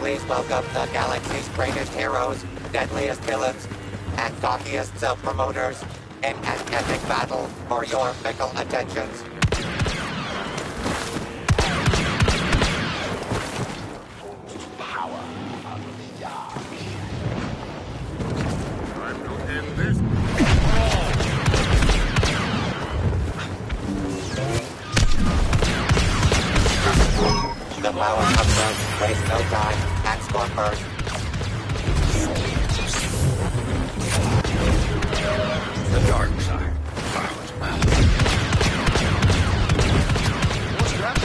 Please welcome the galaxy's greatest heroes, deadliest villains, and cockiest self-promoters in an epic battle for your fickle attentions. Power of the dark. Time to end this. The power comes in, waste no time, and score first. The dark side. Violent battle. What's that?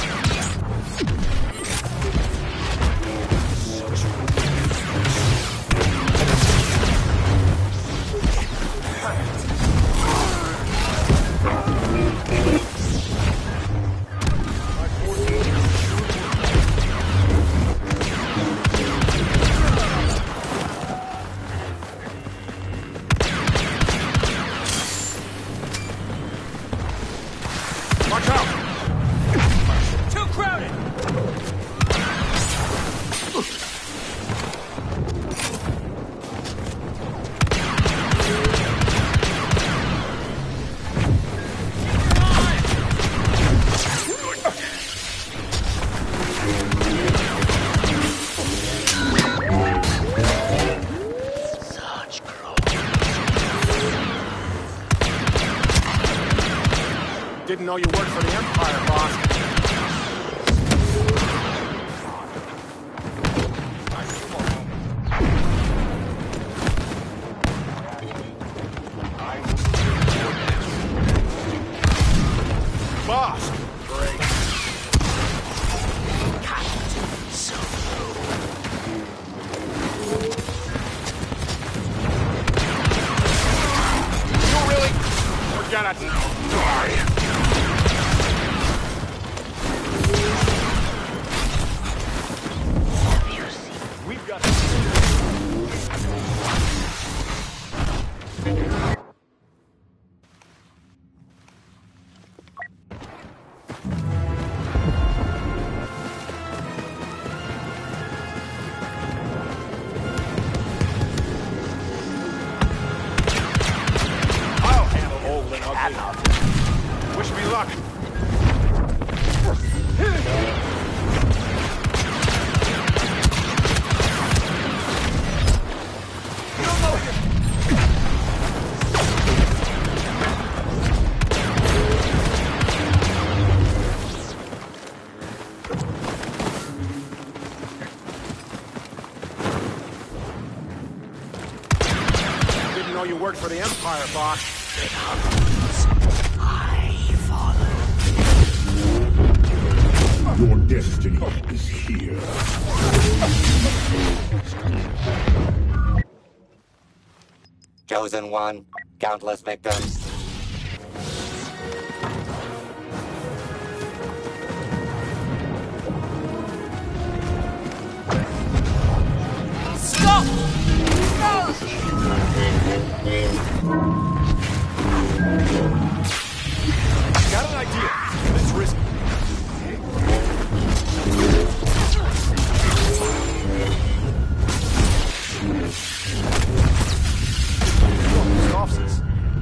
Watch out! Too crowded! Such growth. Didn't know you worked for the Empire, boss. Boss! Great. You really? Forget it. Die. We've got I'll handle old and ugly. Wish me luck. Didn't know you worked for the Empire, boss. I follow. Your destiny is here. Chosen one, countless victims. Stop! Got an idea. Let's risk it. Offices.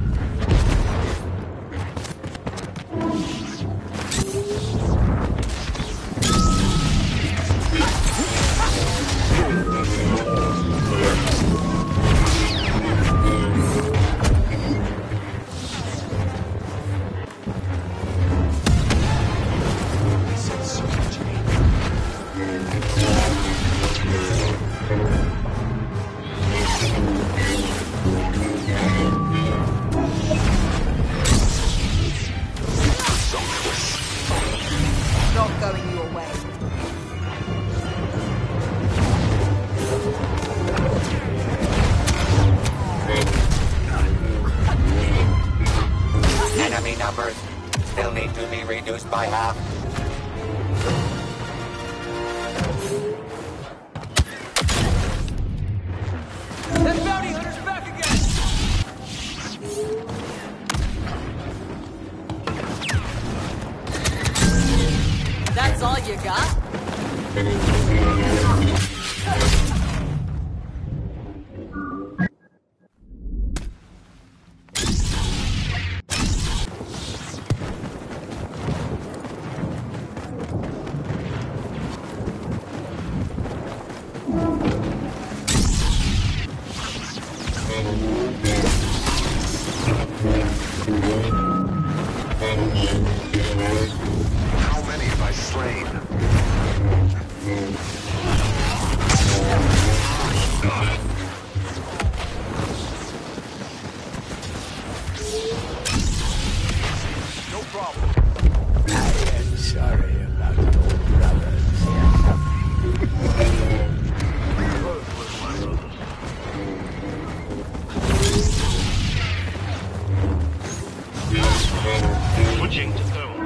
Not going your way. Enemy numbers still need to be reduced by half. The bounty hunter's back again! That's all you got? slain. No problem. I am sorry about your brothers. Switching to thermal.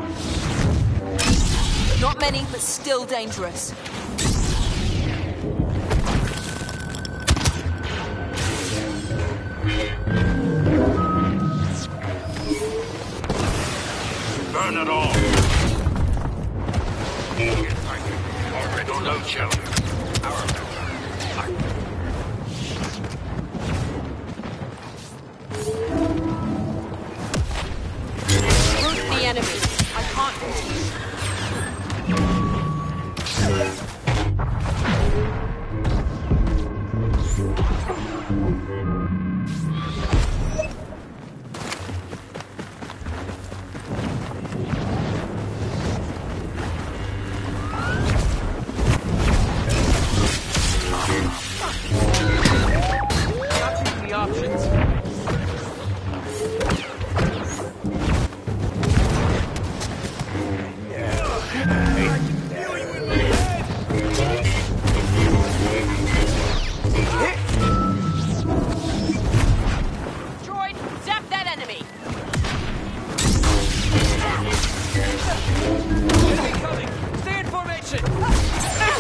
Not many, but still dangerous. Burn it all. Already no challenge. Root the enemy. I can't continue. Not too many options. Droid, zap that enemy. Enemy coming. Stay in formation.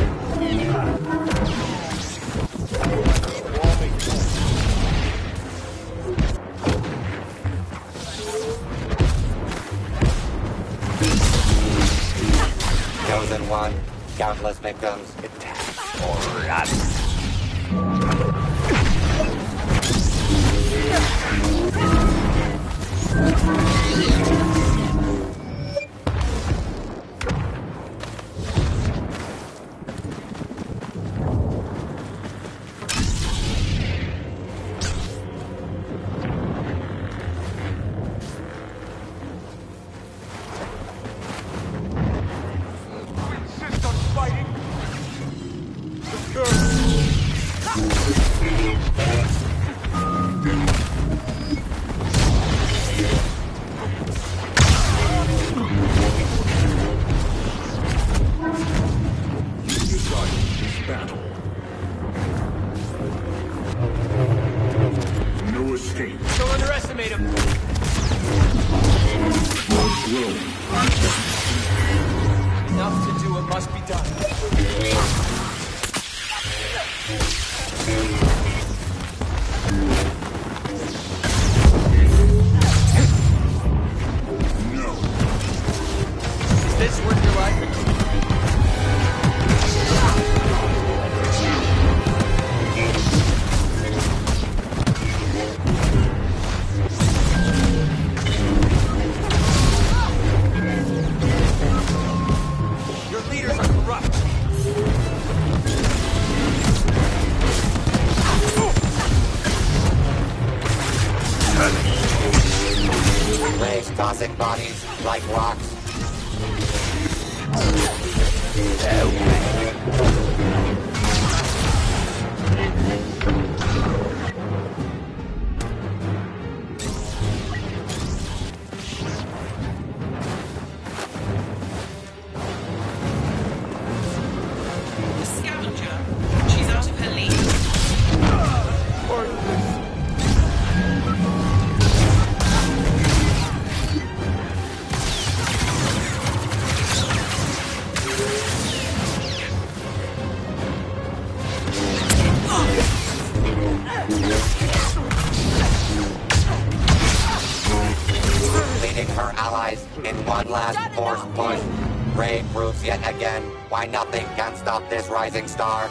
Chosen one, countless victims. Insist on fighting. You desire this battle. No escape. Don't underestimate him. Your throne. Enough to do what must be done. No. Is this worth your life? Your leaders are corrupt. Rays tossing bodies like rocks. The scavenger. She's out of her league. Leading her allies in one last forced push. Rey proves yet again why nothing can stop this rising star.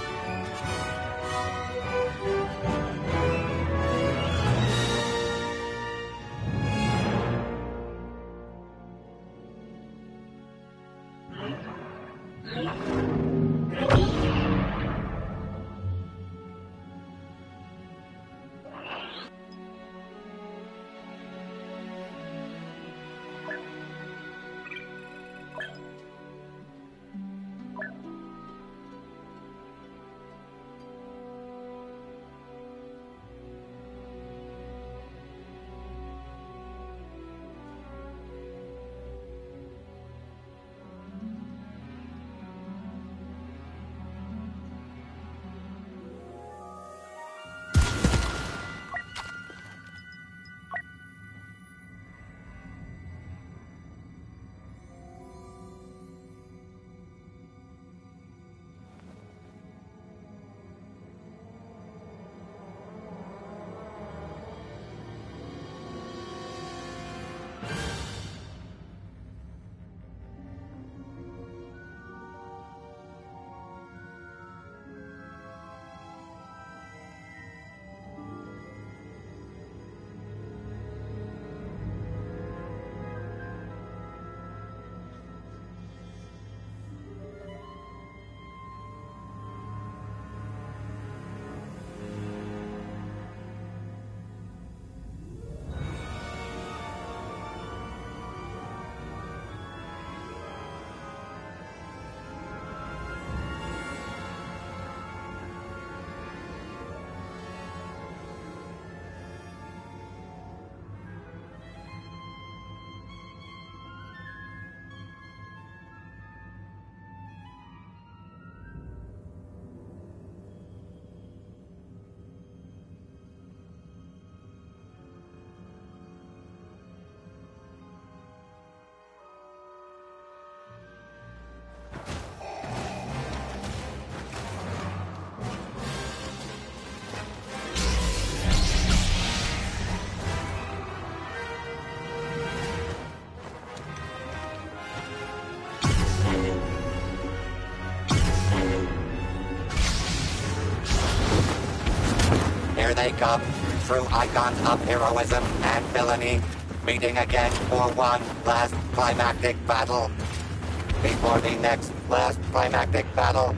make up, true icons of heroism and villainy, meeting again for one last climactic battle. Before the next last climactic battle.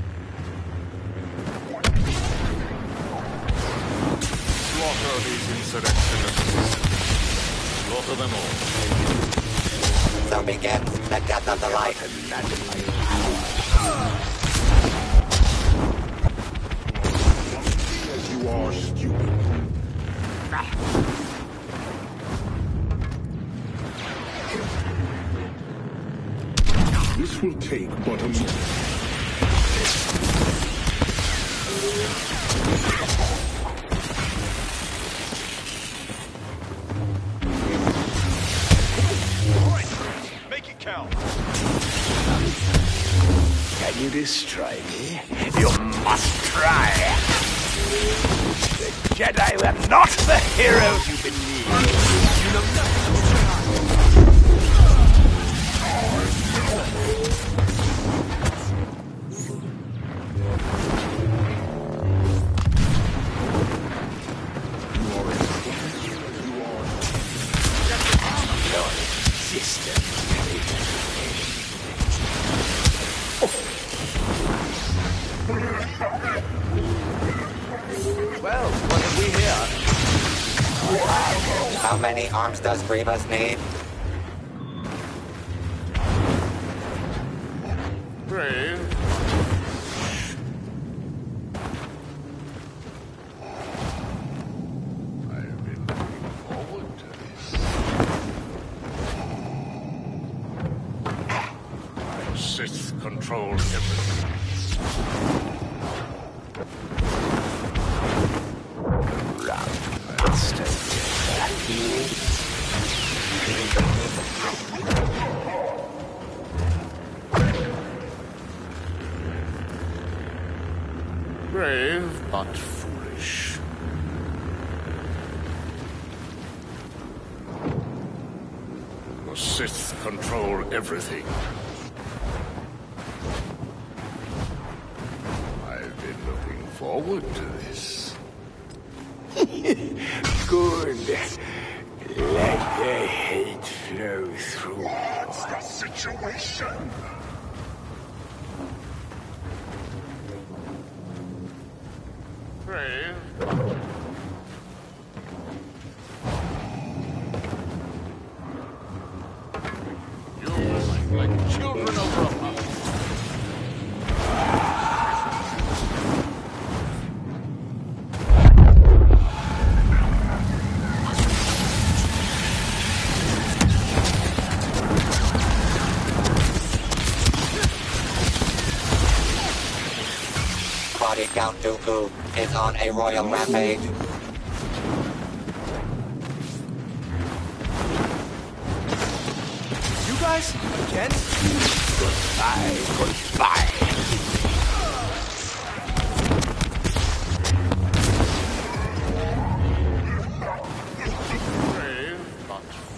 Slaughter these insurrectionists. Slaughter them all. So begins the death of the light. As you are stupid. This will take but a moment. Make it count. Can you destroy me? You must try. The Jedi were not the heroes you believe. You know nothing. Your sister. Well, what have we here? How many arms does Grievous need? Brave. I've been looking forward to this. Sith control everything. Let's stay Brave, but foolish. The Sith control everything. I've been looking forward to this. good. Let the hate flow through. What's the situation? Brave. You like children over a pump. Body Count Dooku is on a royal rampage. You guys? Again? Goodbye. Brave, but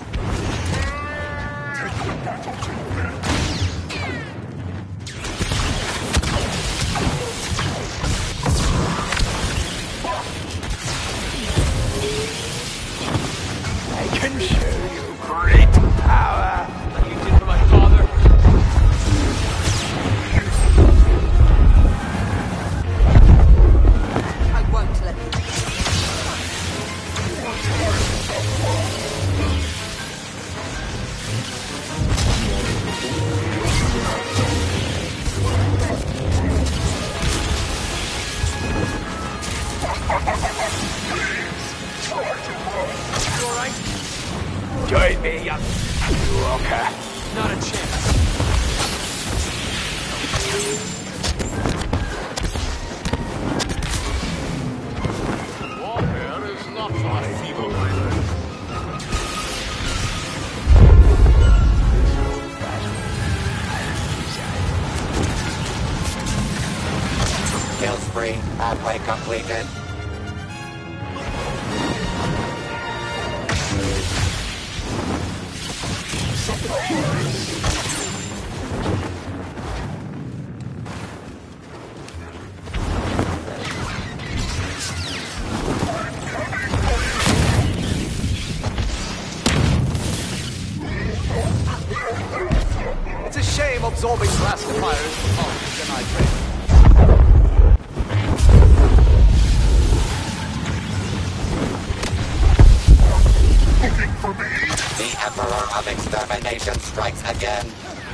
I can show you great power. Like you did for my father? I won't let you. You alright? Join me, young walker. Not a chance. warfare is not for feeble-minded. Kill spree halfway completed. flame-absorbing blast fire is the part of Jedi training. Looking for me? The Emperor of Extermination strikes again.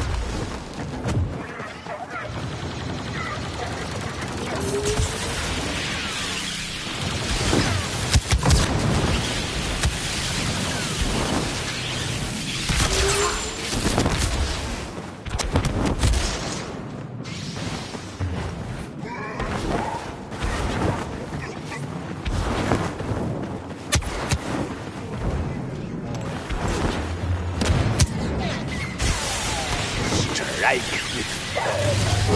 Strike with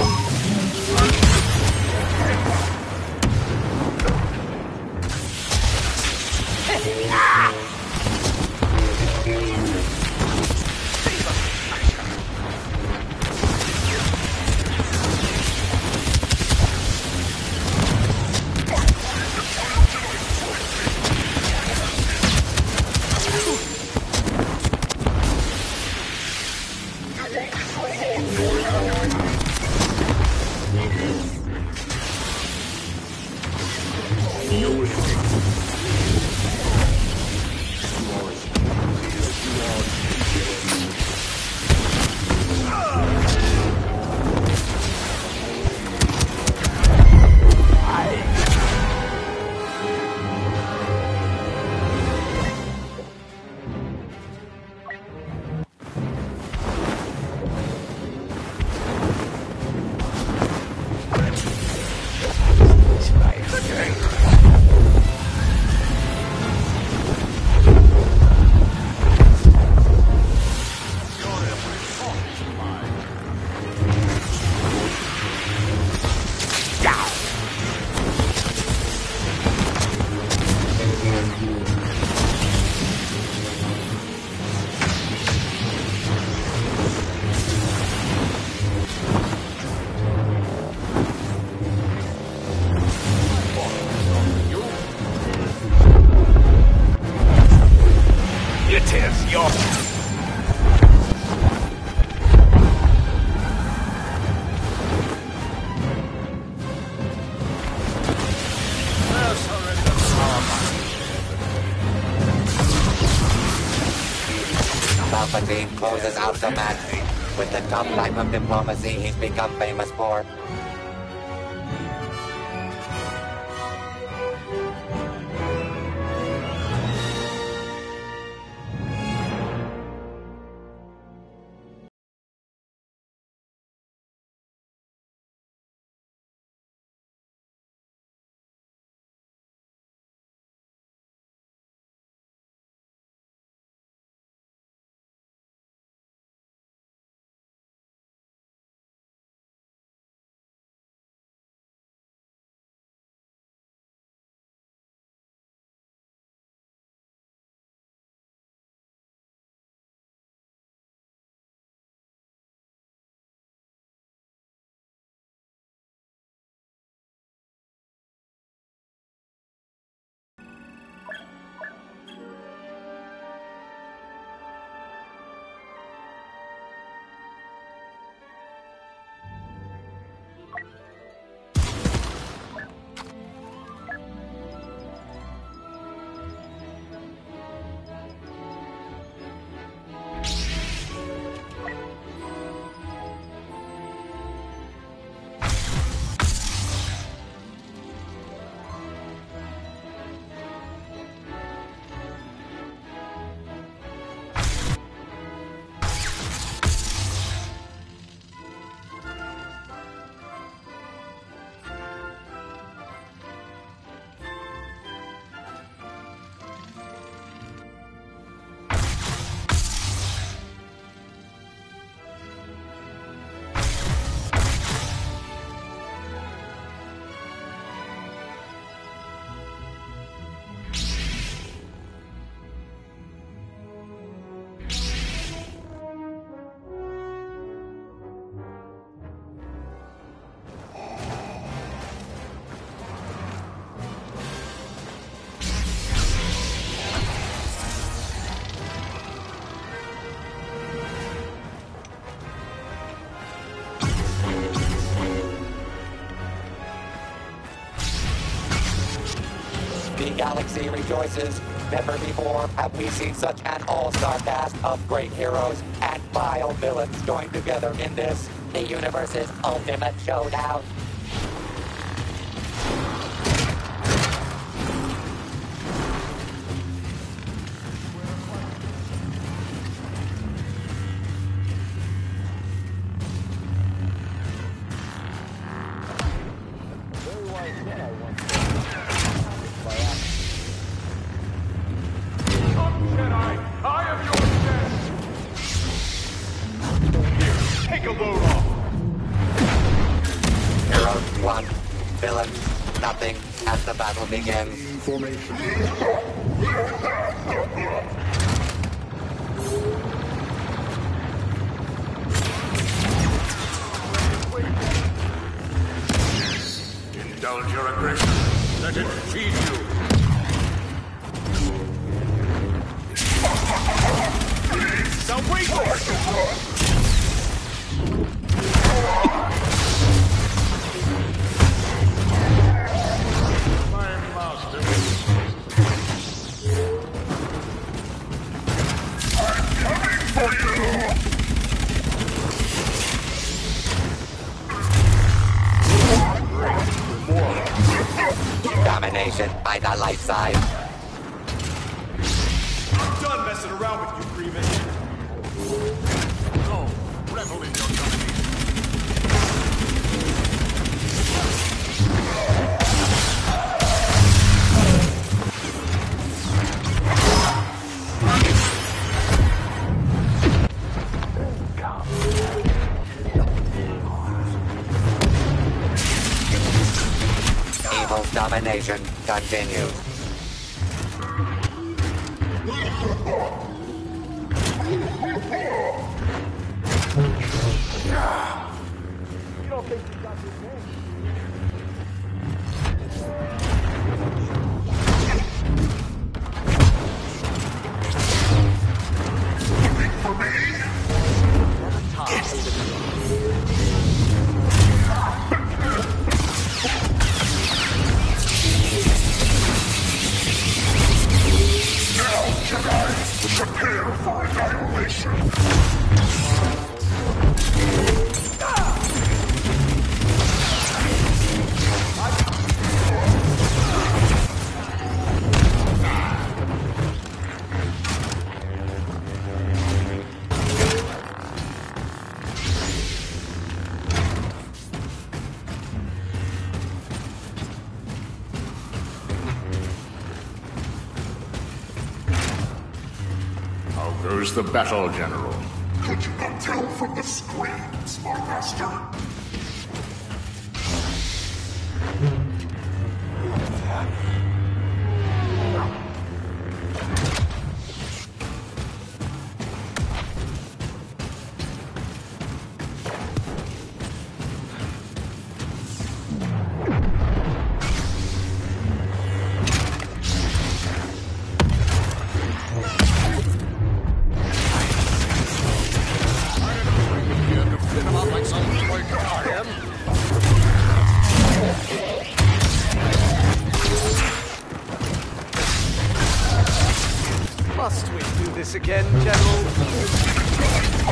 it is your Palpatine closes out the match with the tough type of diplomacy he's become famous for. The galaxy rejoices. Never before have we seen such an all-star cast of great heroes and vile villains joined together in this, the universe's ultimate showdown. Take a load off. Heroes 1, villains nothing as the battle begins. Formation. Indulge your aggression. Let it feed you. Now wait! My master. Domination by the light side. I'm done messing around with you, Grievous. Go. Revel in your domination. Evil's domination continues. Prepare for annihilation. How goes the battle, General? Could you not tell from the screams, my master? Must we do this again, General?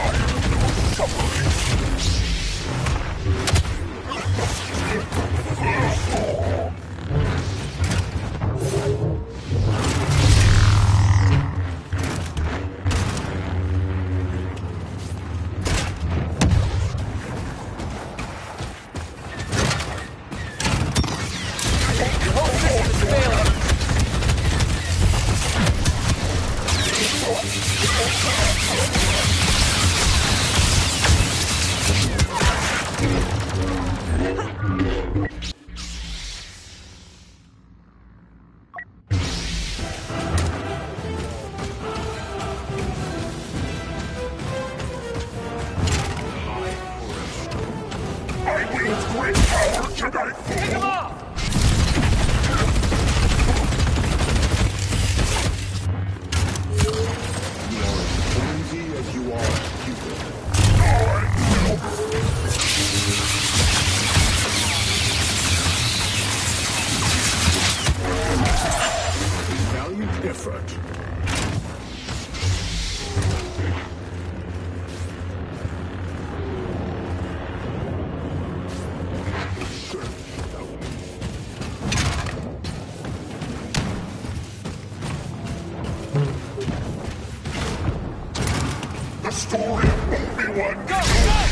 I wield great power tonight. Take him off! You are as flimsy as you are human. story of Obi-Wan. Go, go!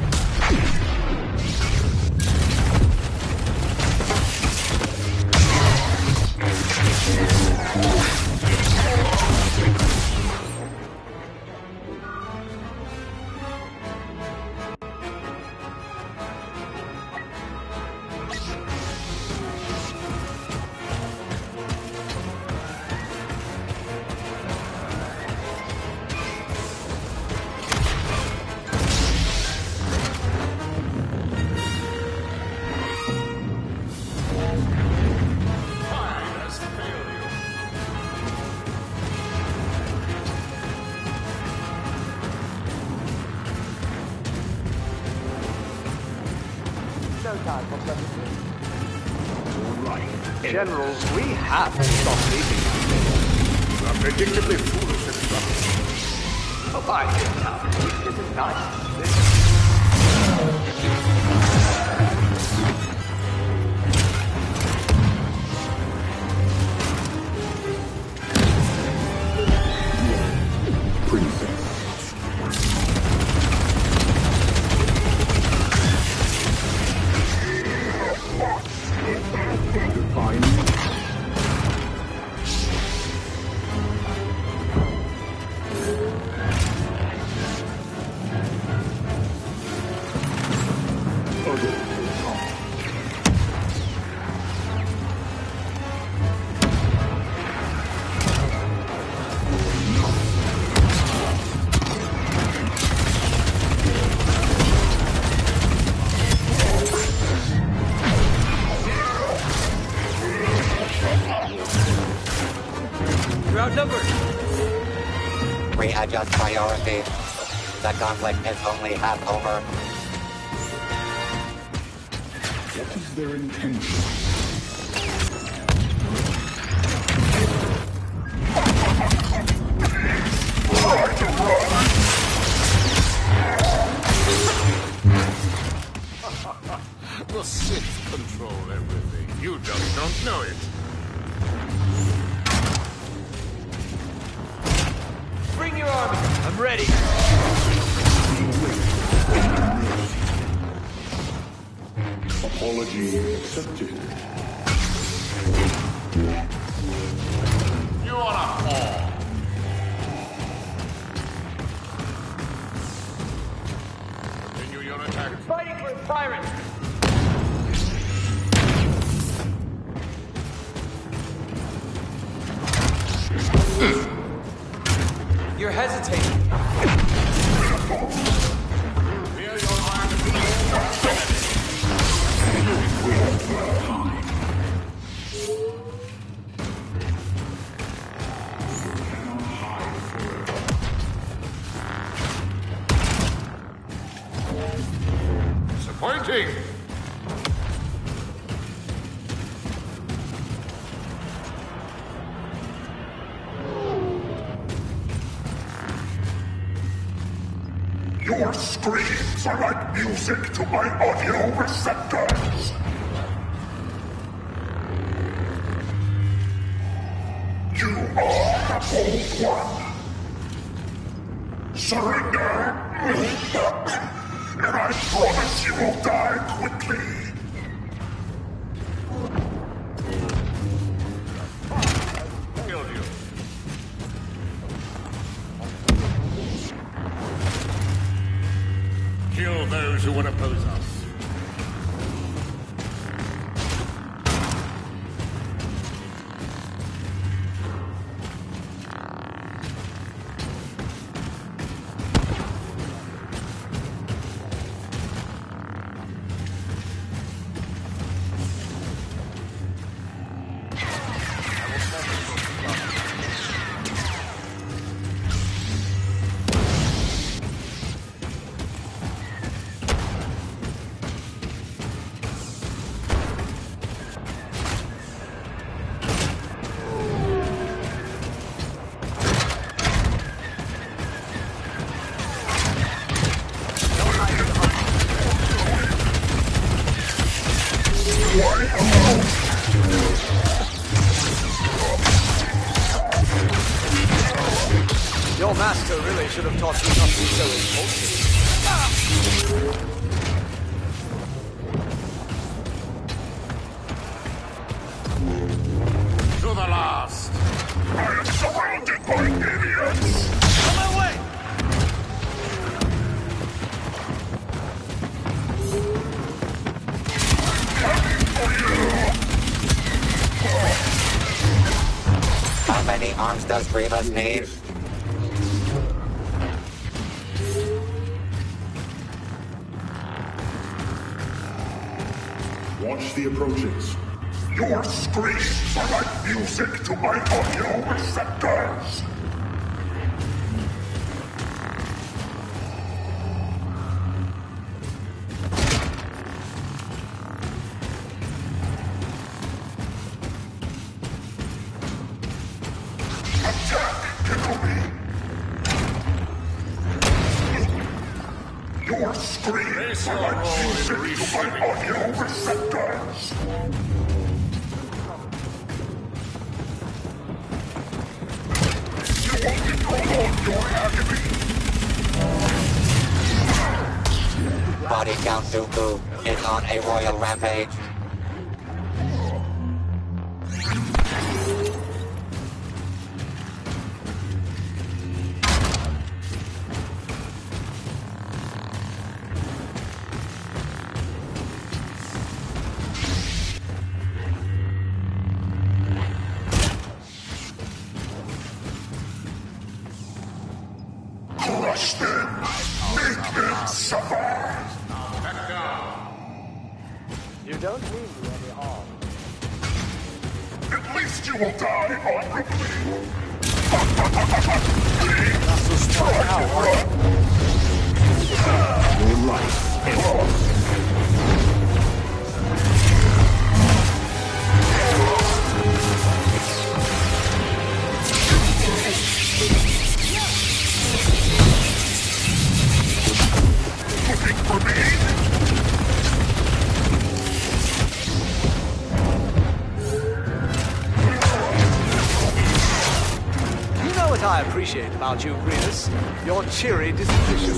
Generals, we have to stop leaving. You are predictably foolish and stubborn. Oh, I think now. This is nice. Readjust priority. The conflict is only half over. What is their intention? The Sith control everything. You just don't know it. Bring your army. I'm ready. Apology accepted. You are a whore. Continue your attack. Fighting for a pirate. You're hesitating. Clear your mind of the disappointing. Your screams are like music to my audio receptors. You are the bold one. Surrender, and I promise you will die quickly. Killed you. Kill those who would oppose us. Your Your master really should have taught you not to be so impulsive. To the last. I am surrounded by idiots! On my way! How many arms does Grievous need? Watch the approaches. Your screams are like music to my audio receptors! Attack, Kenobi! Your screams are like music to my audio receptors! You only prolong your agony! Body Count Dooku is on a royal rampage. Crush them! Make them suffer! You don't mean me any harm. At least you will die honorably! That's the spot now, Your life ends. Looking for me? You know what I appreciate about you, Grievous? Your cheery disposition.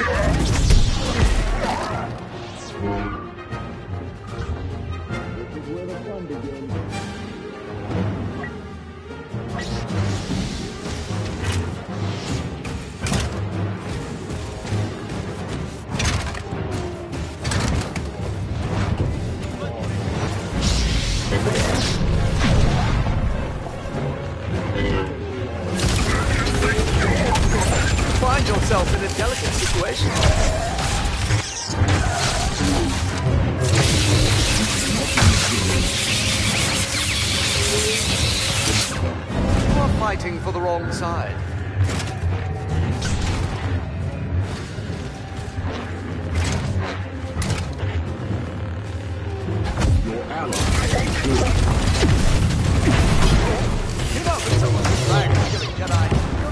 Find yourself in a delicate situation. You are fighting for the wrong side. Give up with someone's flag, killing Jedi.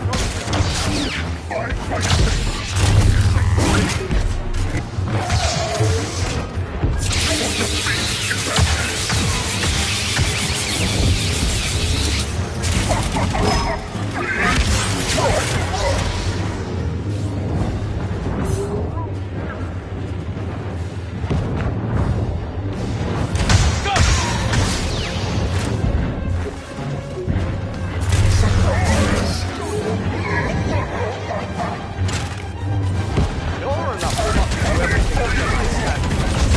You're enough to not do everything to my standards.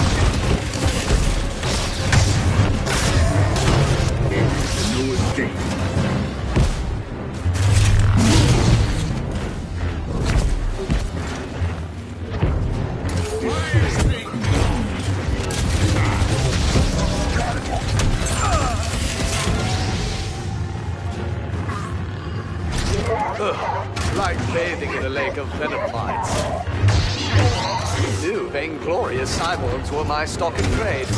No escape. Like bathing in a lake of venom-bites. New vainglorious cyborgs were my stock in trade.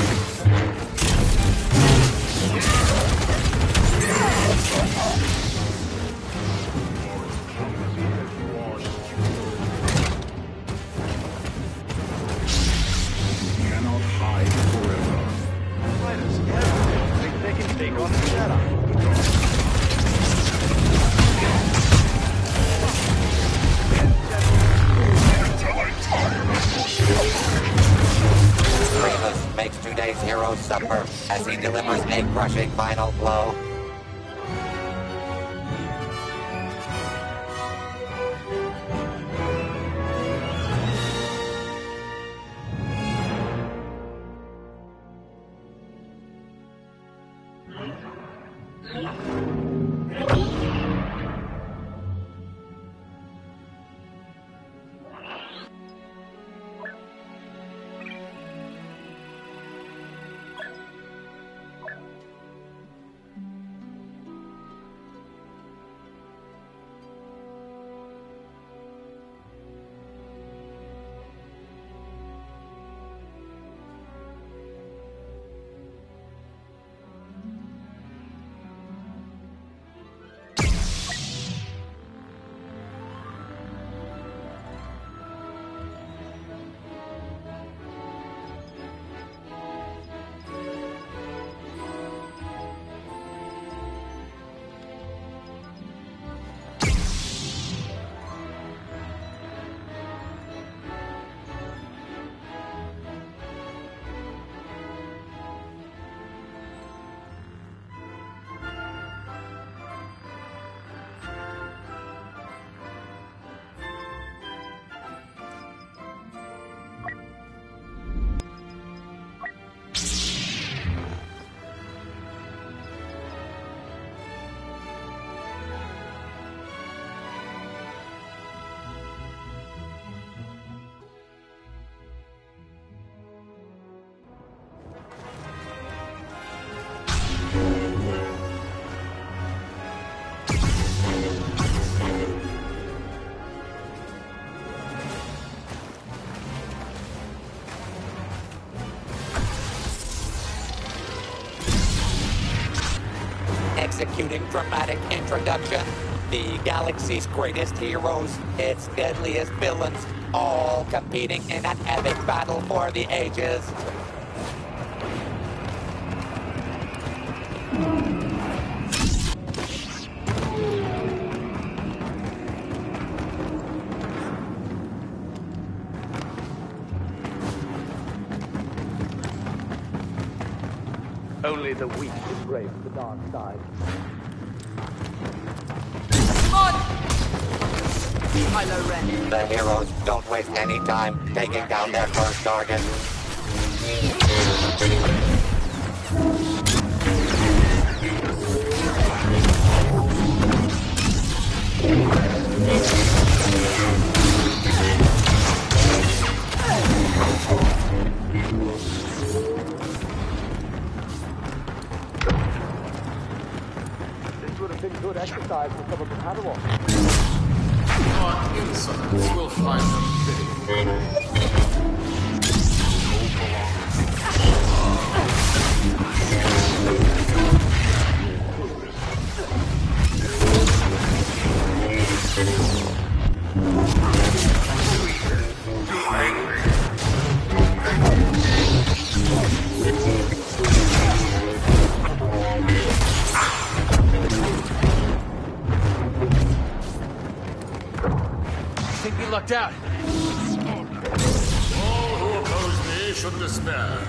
Cannot hide forever. Fighters, yeah. Think they can take on the Jedi. heroes suffer as he delivers a crushing final blow. Executing dramatic introduction. The galaxy's greatest heroes, its deadliest villains, all competing in an epic battle for the ages. Only the weak embrace the dark side. Kylo Ren. The heroes don't waste any time taking down their first target. This would have been good exercise for some of the Padawan. Our insolence will find them fitting. I think we lucked out. All who oppose me should despair.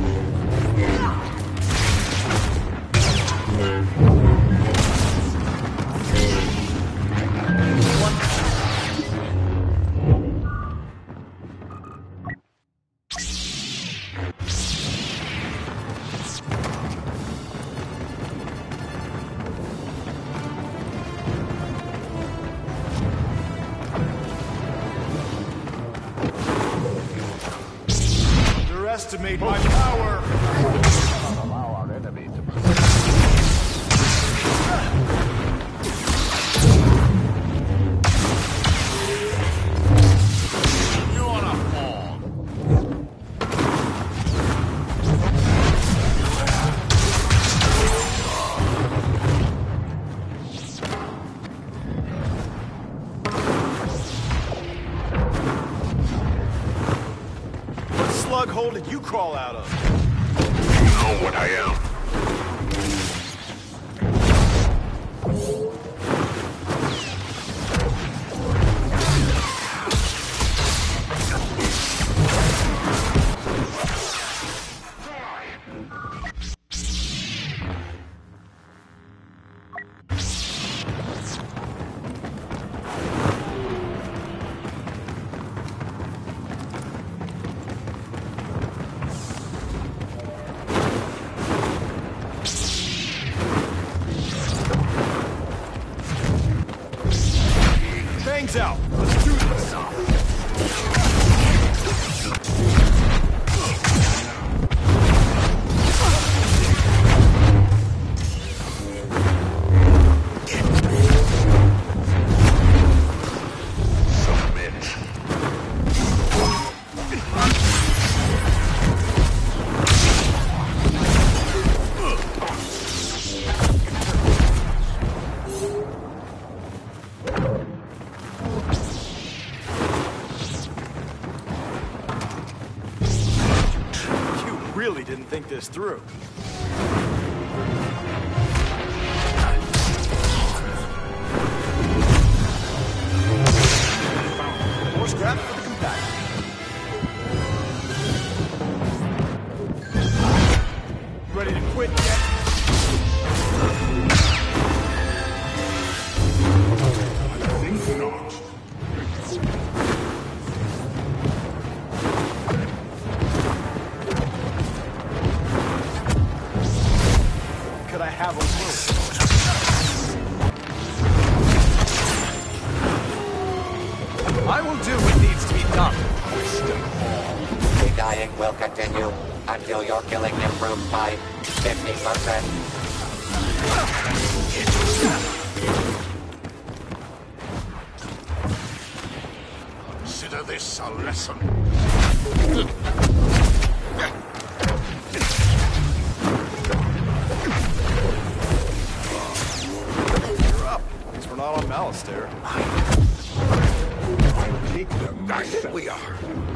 Underestimate my power! Allow our enemy to You on a fall. What slug hole did you crawl out of? You know what I am. really didn't think this through. More scrap for the compactor. Ready to quit yet? I think not. Could I have a word? I will do what needs to be done. The dying will continue until your killing improved by 50%. Consider this a lesson. You're up. At least we're not on Malastare. Take them I think we are.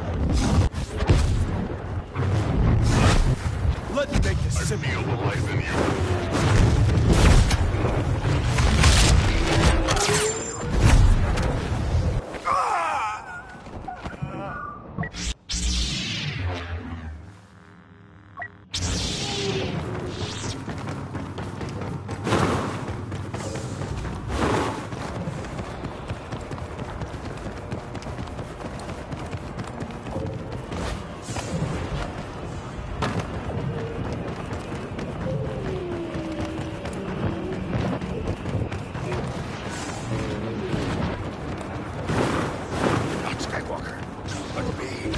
Let me make this simple. Feel the life in you. Not Skywalker, but me.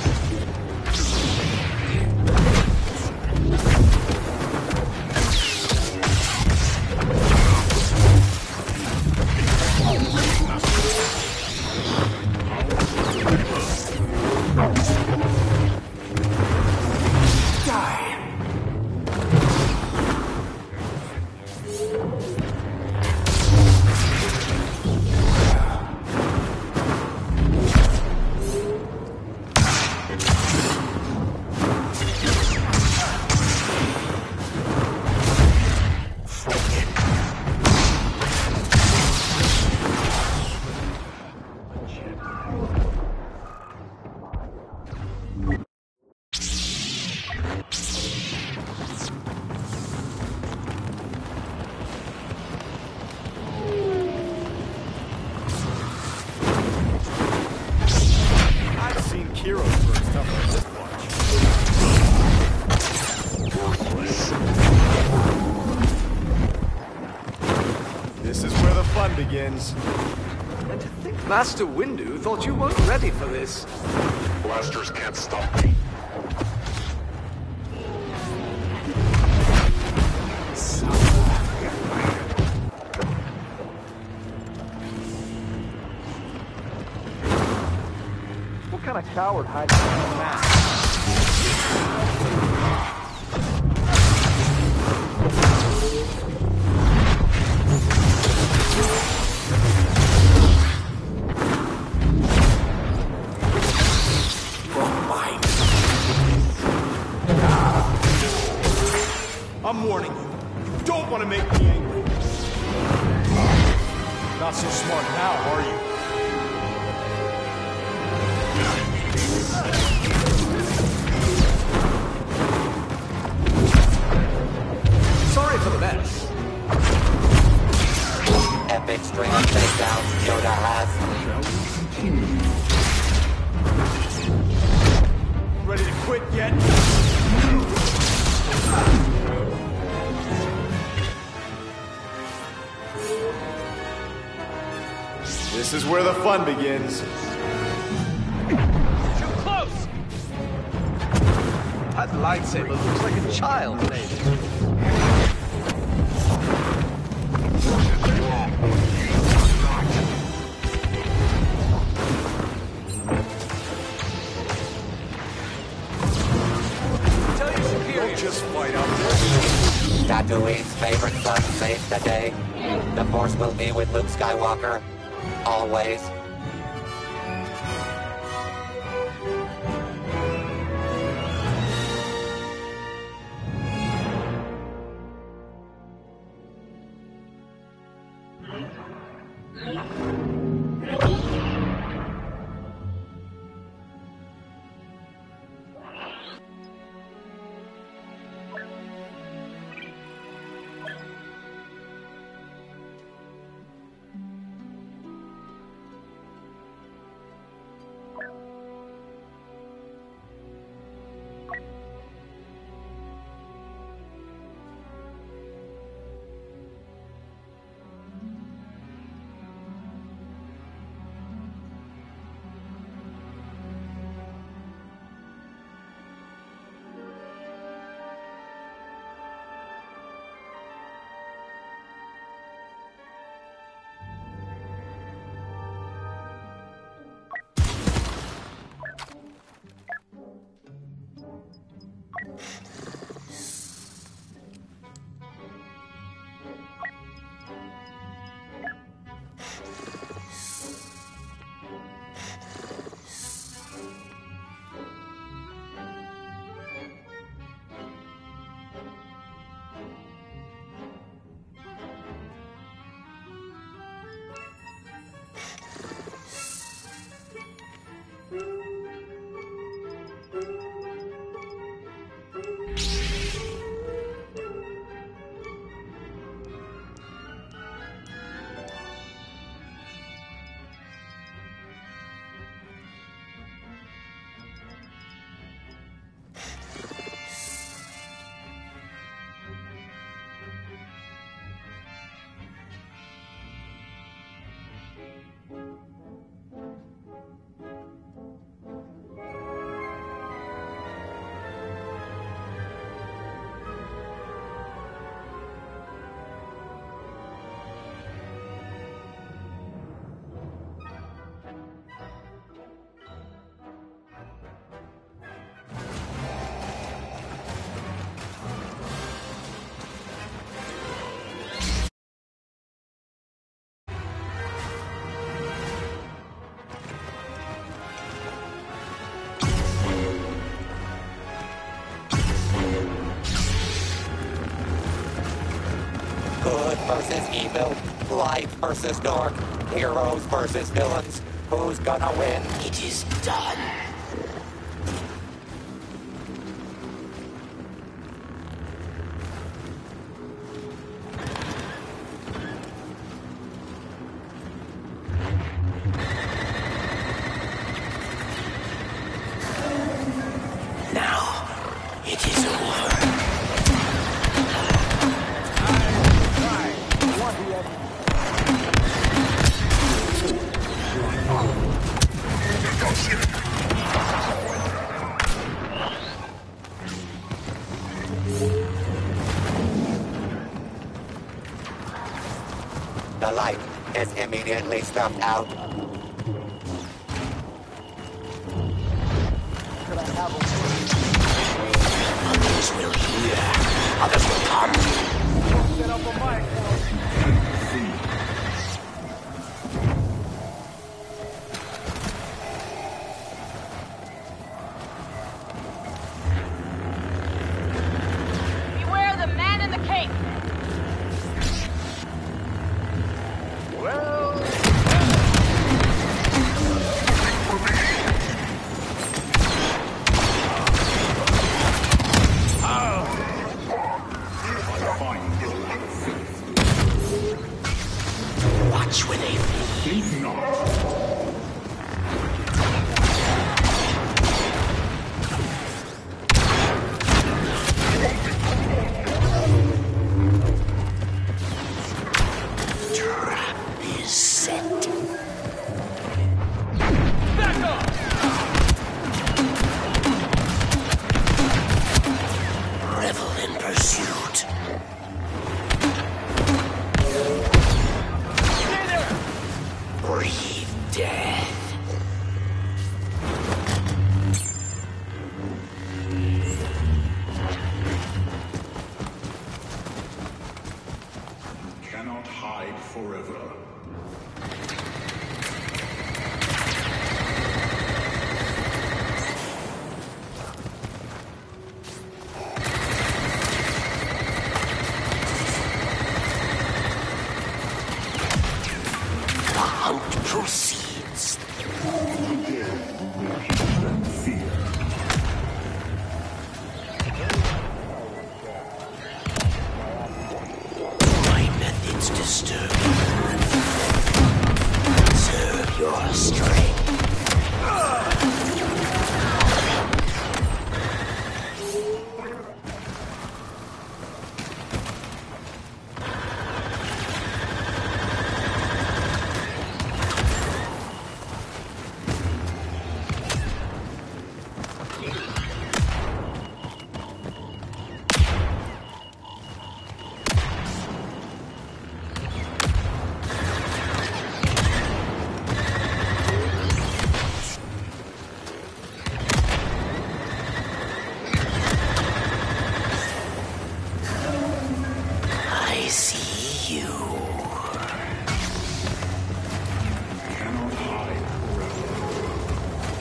I've seen Kiros burn stuff like this bunch. This is where the fun begins. And to think Master Windu thought you weren't ready for this. Blasters can't stop me. What kind of coward hides behind a mask? I'm warning you. You don't want to make me angry. Not so smart now, are you? Sorry for the mess. Epic string of takedowns Yoda has. Ready to quit yet? This is where the fun begins. Too close! That lightsaber looks like a child made it. Tell your superior. Don't just fight out there. Tatooine's favorite son saved the day. The Force will be with Luke Skywalker. Always. versus evil, light versus dark, heroes versus villains. Who's gonna win? It is done. Now, it is over. The light is immediately snuffed out. Others will hear. Others will come. Beware the man in the cape. Watch where they flee. Think not. Trap is set. Revel in pursuit. Breathe death. Cannot hide forever. The hunt proceeds. Fear. My methods disturb you. Serve your strength. I see you. Cannot hide forever.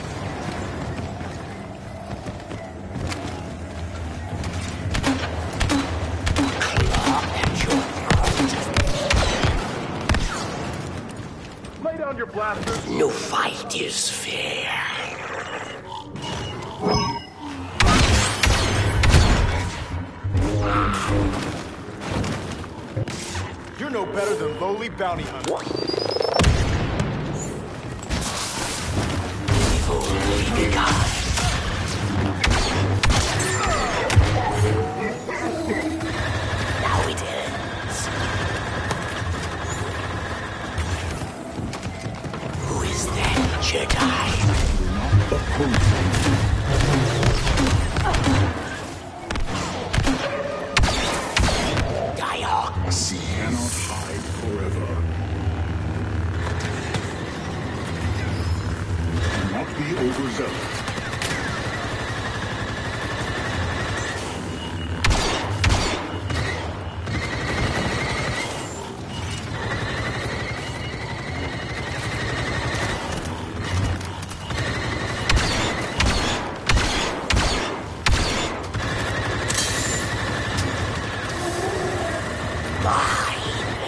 Claw at your throat. Lay down your blasters. No fight is fair. You're no better than lowly bounty hunter. We've only begun. Now it ends. Who is that Jedi? Diox. Cannot hide forever. Cannot be overzealous. Mine.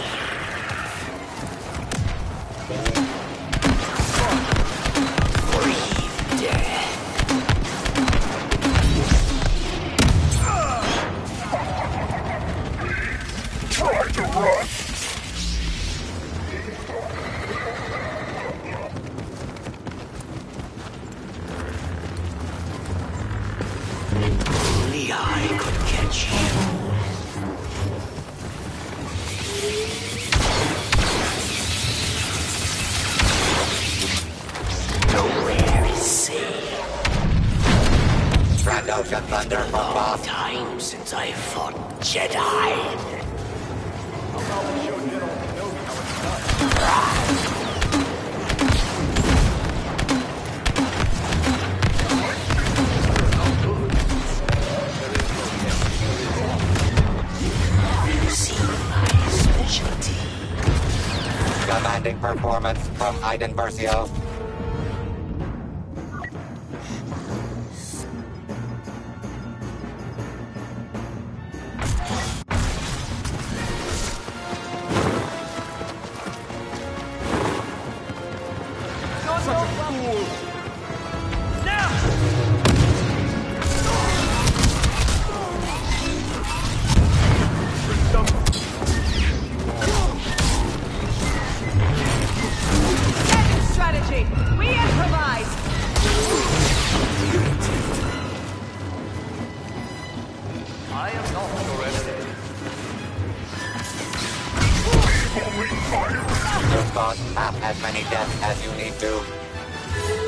Only I could catch you. Nowhere is safe. Trandoshan Thunder from boss. Time since I fought Jedi. You see my specialty. Commanding performance from Iden Versio. Strategy. We improvise. I am not your enemy. You've caused half as many deaths as you need to.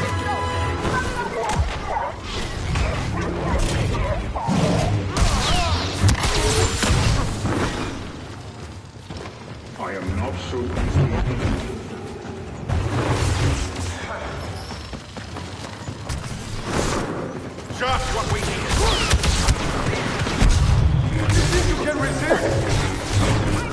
I am not so easily. Just what we needed. You think you can resist?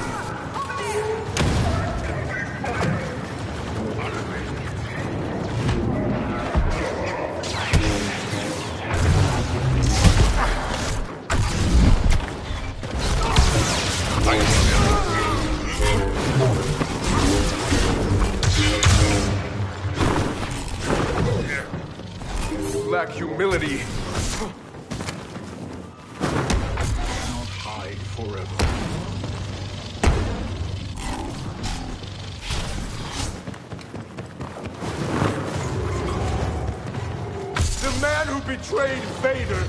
Lack humility. Cannot hide forever. The man who betrayed Vader.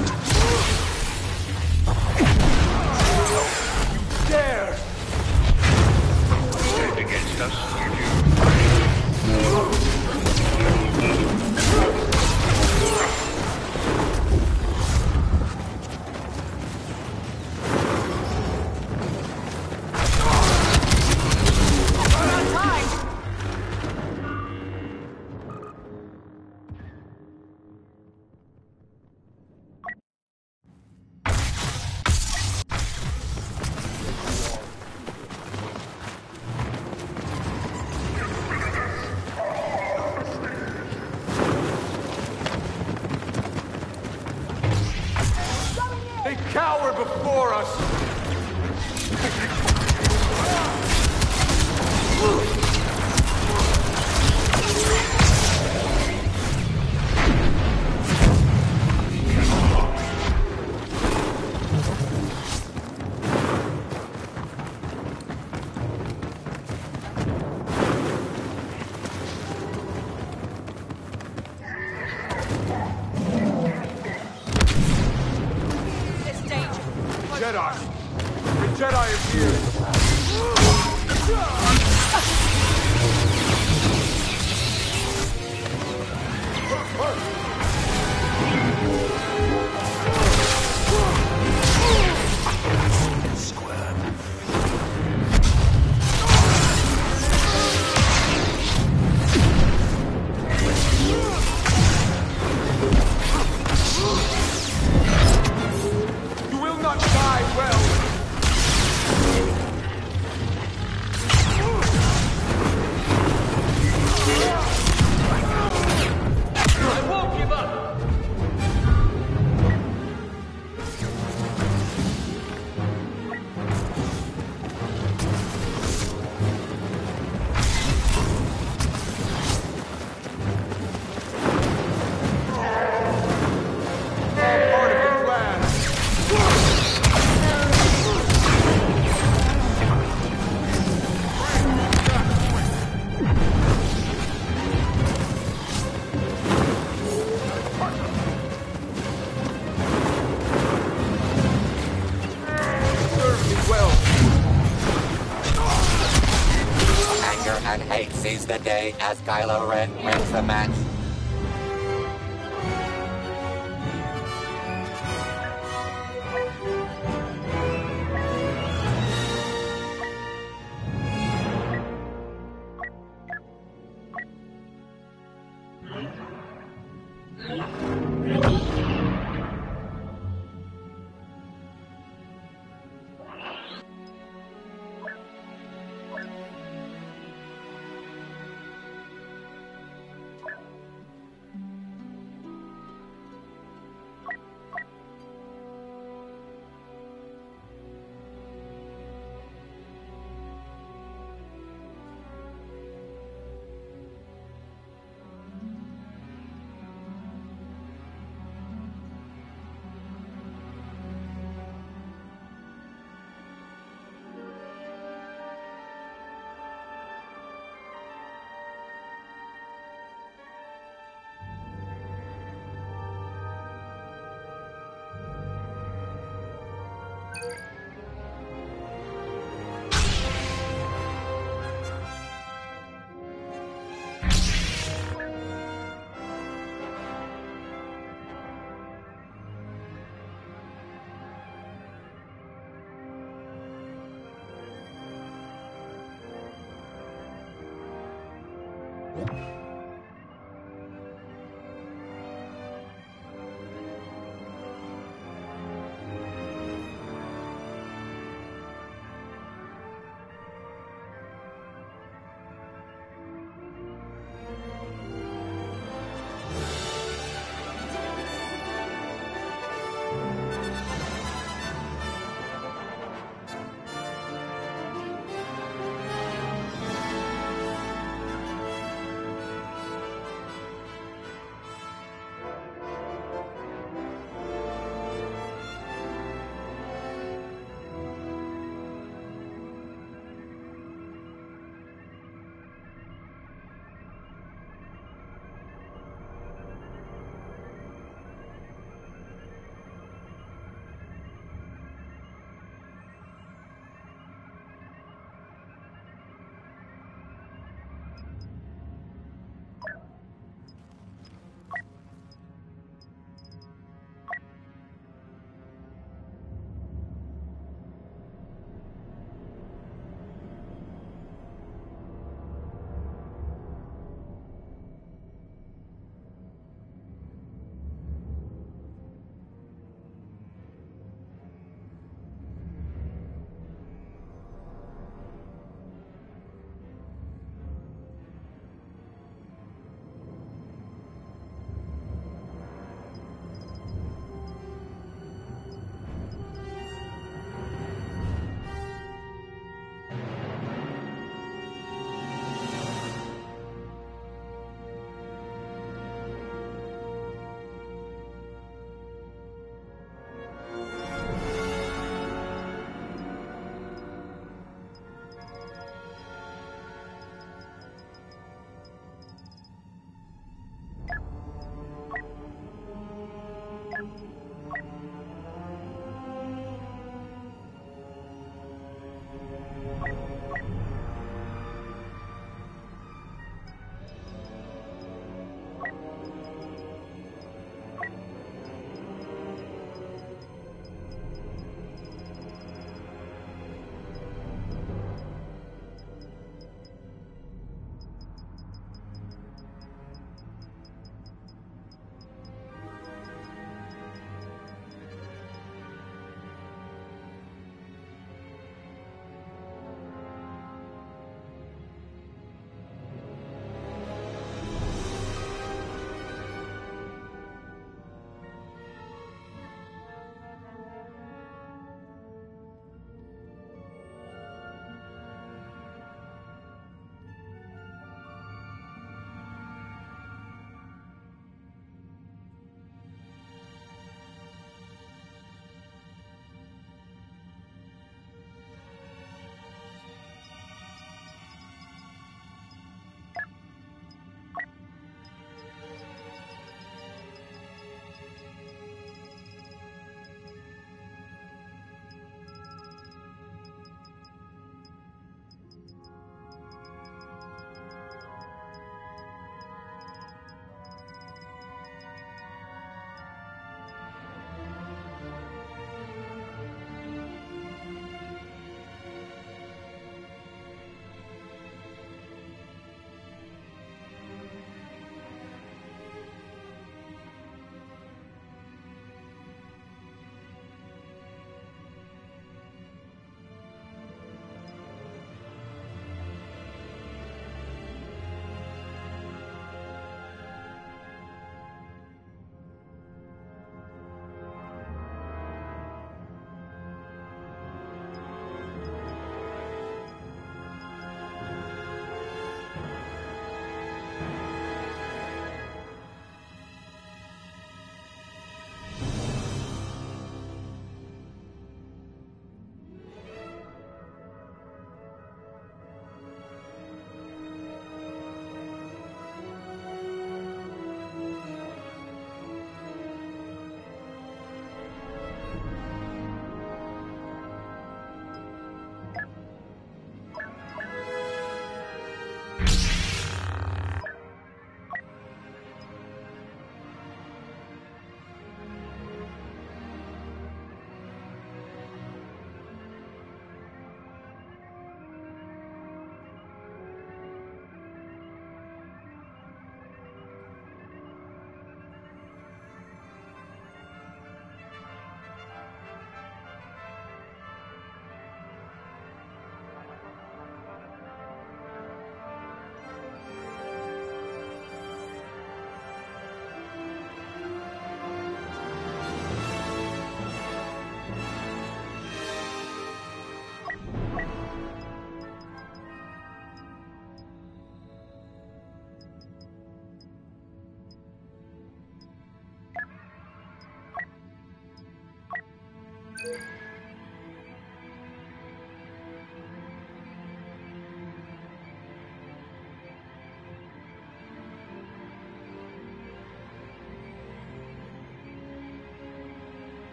You dare stand against us, They cower before us. There's danger. Jedi. The Jedi is here. You will not die well. I won't seize the day as Kylo Ren wins the match.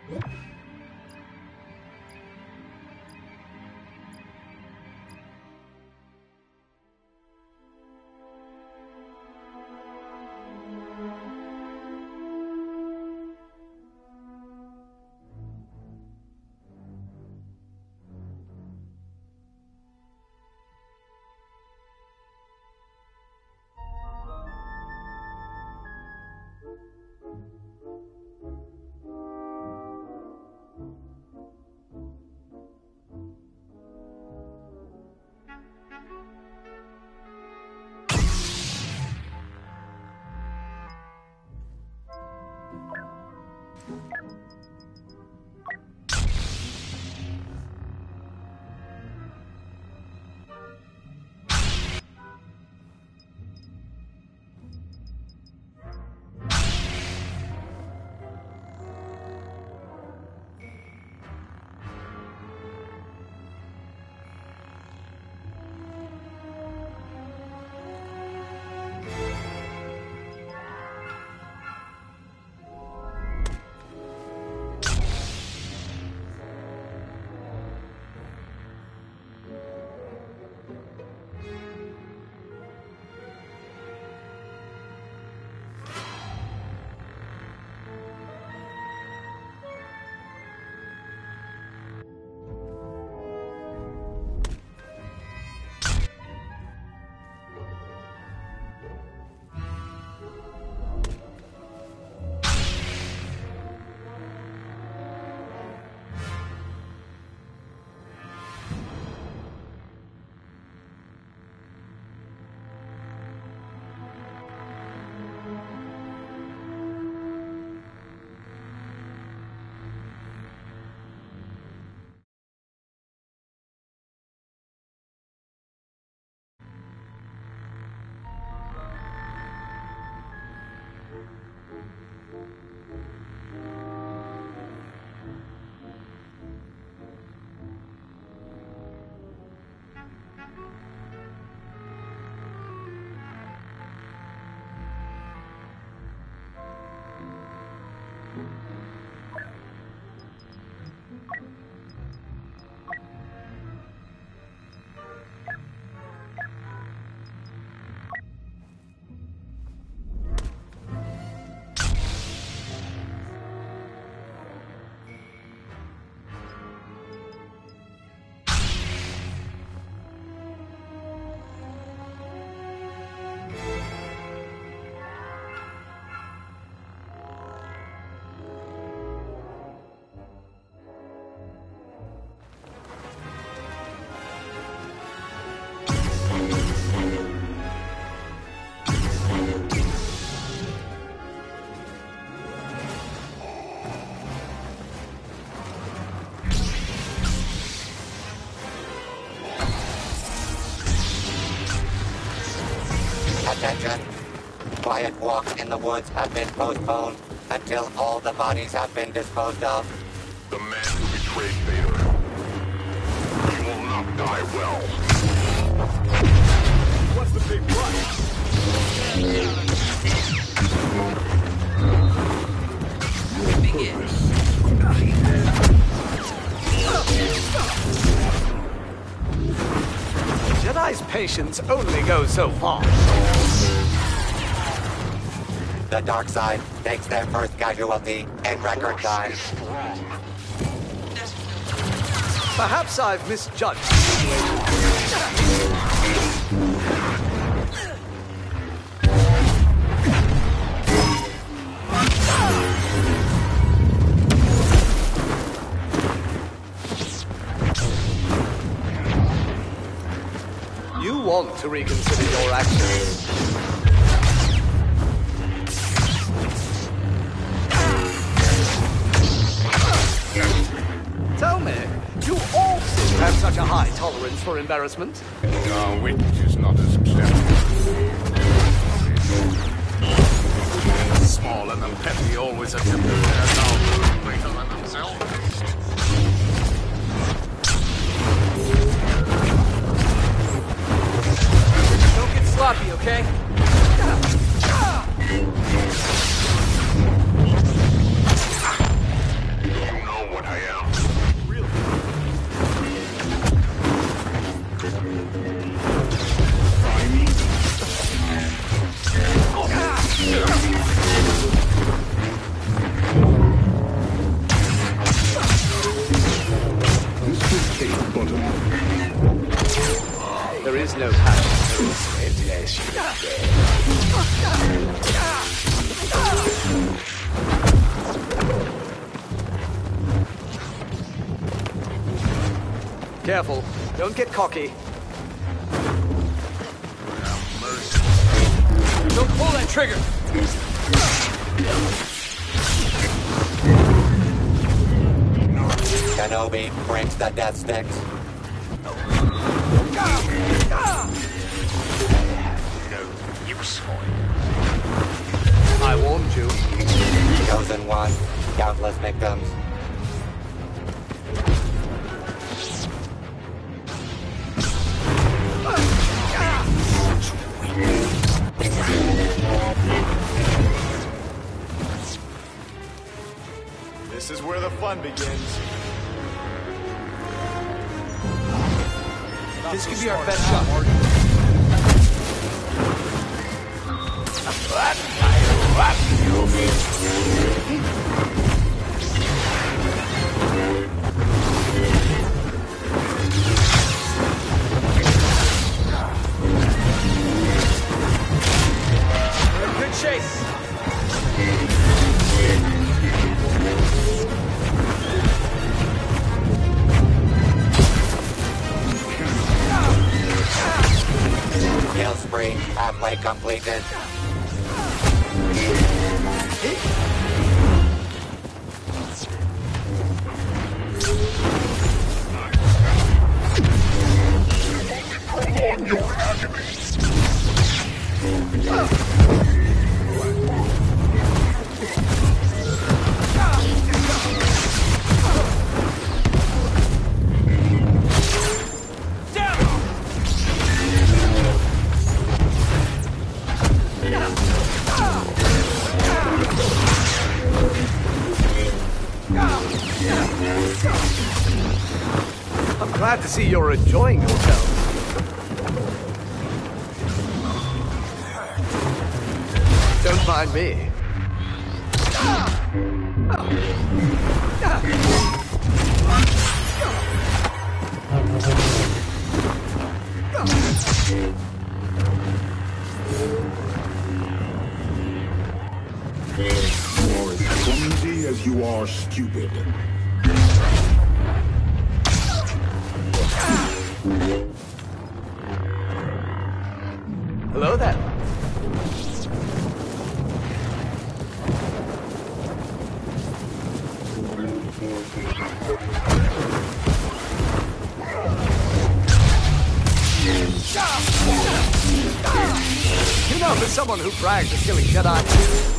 Attention. Quiet walks in the woods have been postponed until all the bodies have been disposed of. The man who betrayed Vader. He will not die well. What's the big Jedi's patience only goes so far. The dark side takes their first casualty in record time. Perhaps I've misjudged. You want to reconsider your actions. Tell me, do all Sith have such a high tolerance for embarrassment? Our wit is not as acceptable. Small and the petty always attempt to tear down those greater than themselves. Don't get sloppy, okay? Do guess you're dead. Careful. Don't get cocky. Don't pull that trigger! Kenobi brings the death sticks. No use for it. I warned you. Chosen one. Countless victims. This is where the fun begins. This could be our best shot. We're in good shape. Kill spree halfway completed. Prolong your agony. I'm glad to see you're enjoying yourself. Don't mind me. You are as clumsy as you are stupid. Hello there. You know, for someone who brags of killing Jedi.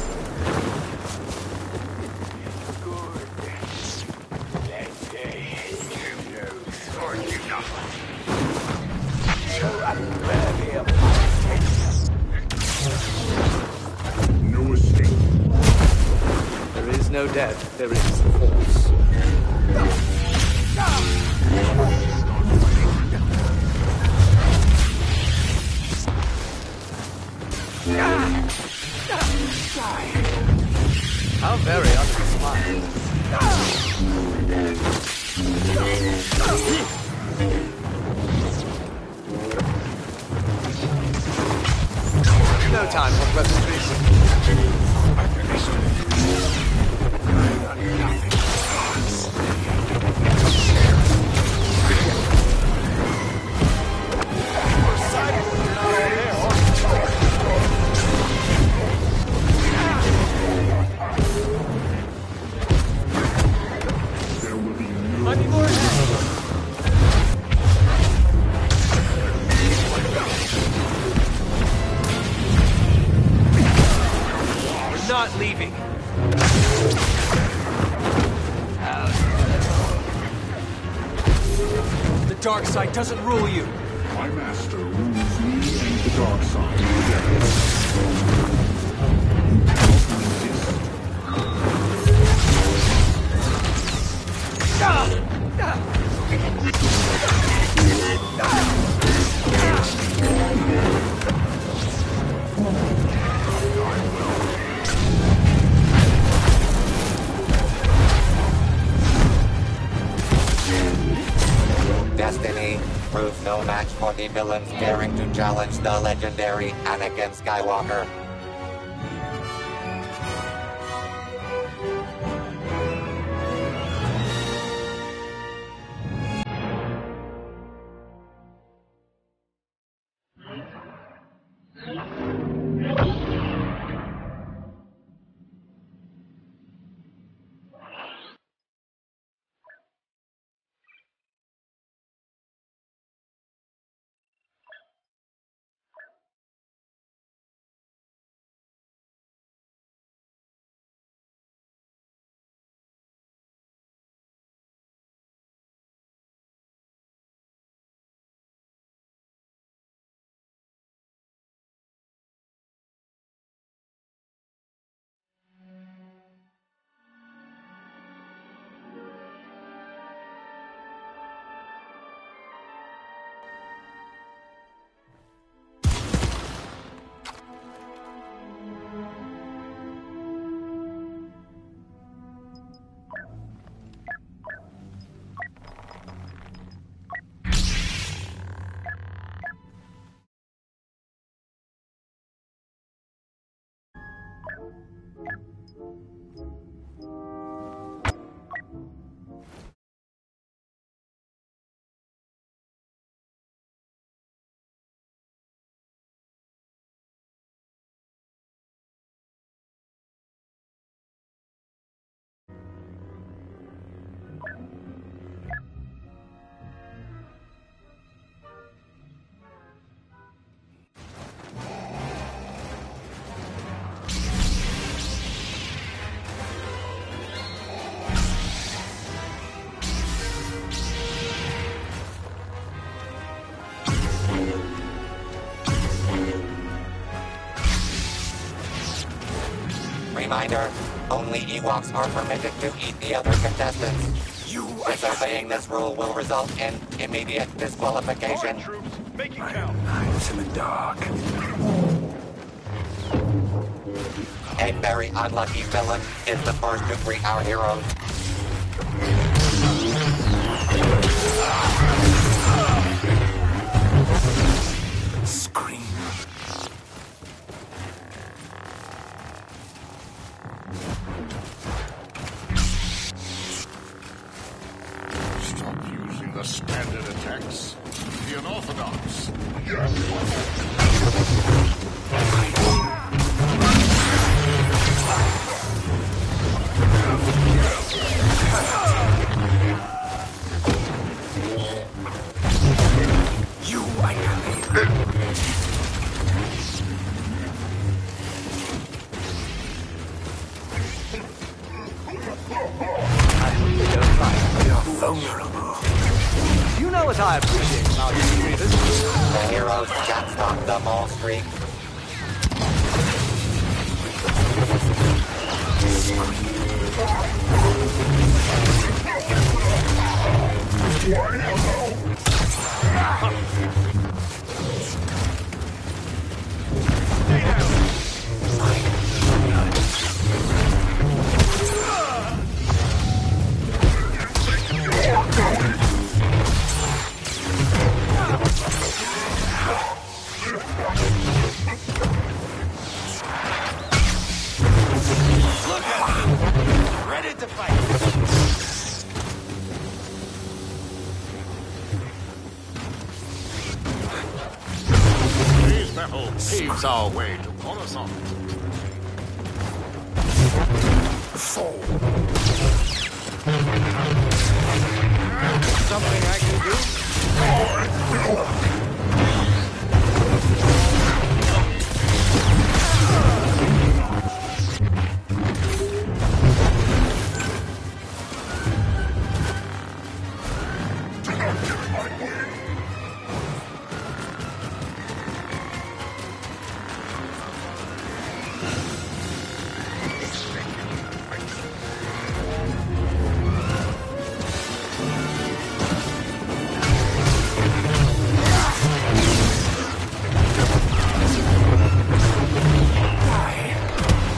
No escape. There is no death, there is the Force. How very uninspired. No time for pleasantries. There will be no We're not leaving. The dark side doesn't rule you. My master rules me and the dark side together. You cannot resist. Destiny proves no match for the villains daring to challenge the legendary Anakin Skywalker. Reminder, only Ewoks are permitted to eat the other contestants. Disobeying this rule will result in immediate disqualification. Troops, make it count. Nights in the dark. A very unlucky villain is the first to greet our heroes. Scream. Stop using the standard attacks. The unorthodox. You, I can You're vulnerable. You know what I appreciate about you, Grievous? The heroes can't stop the Maul streak. ready to fight. Today's battle paves our way to Coruscant. Something I can do?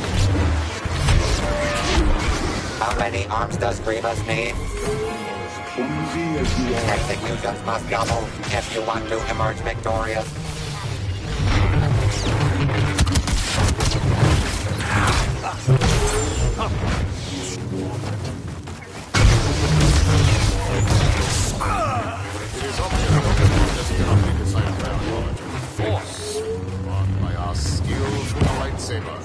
How many arms does Grievous need? clumsy as you are. Executions must double if you want to emerge victorious. It is obvious this cannot be decided by our knowledge of force, but by our skills with the lightsaber.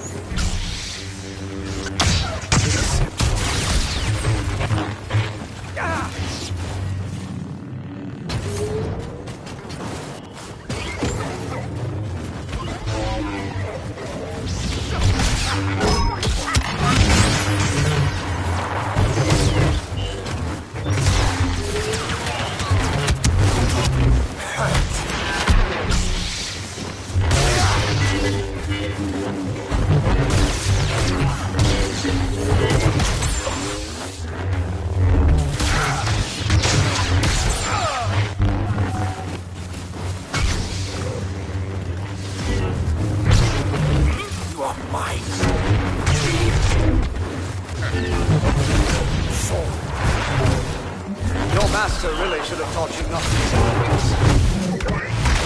Your master really should have taught you not to use weapons.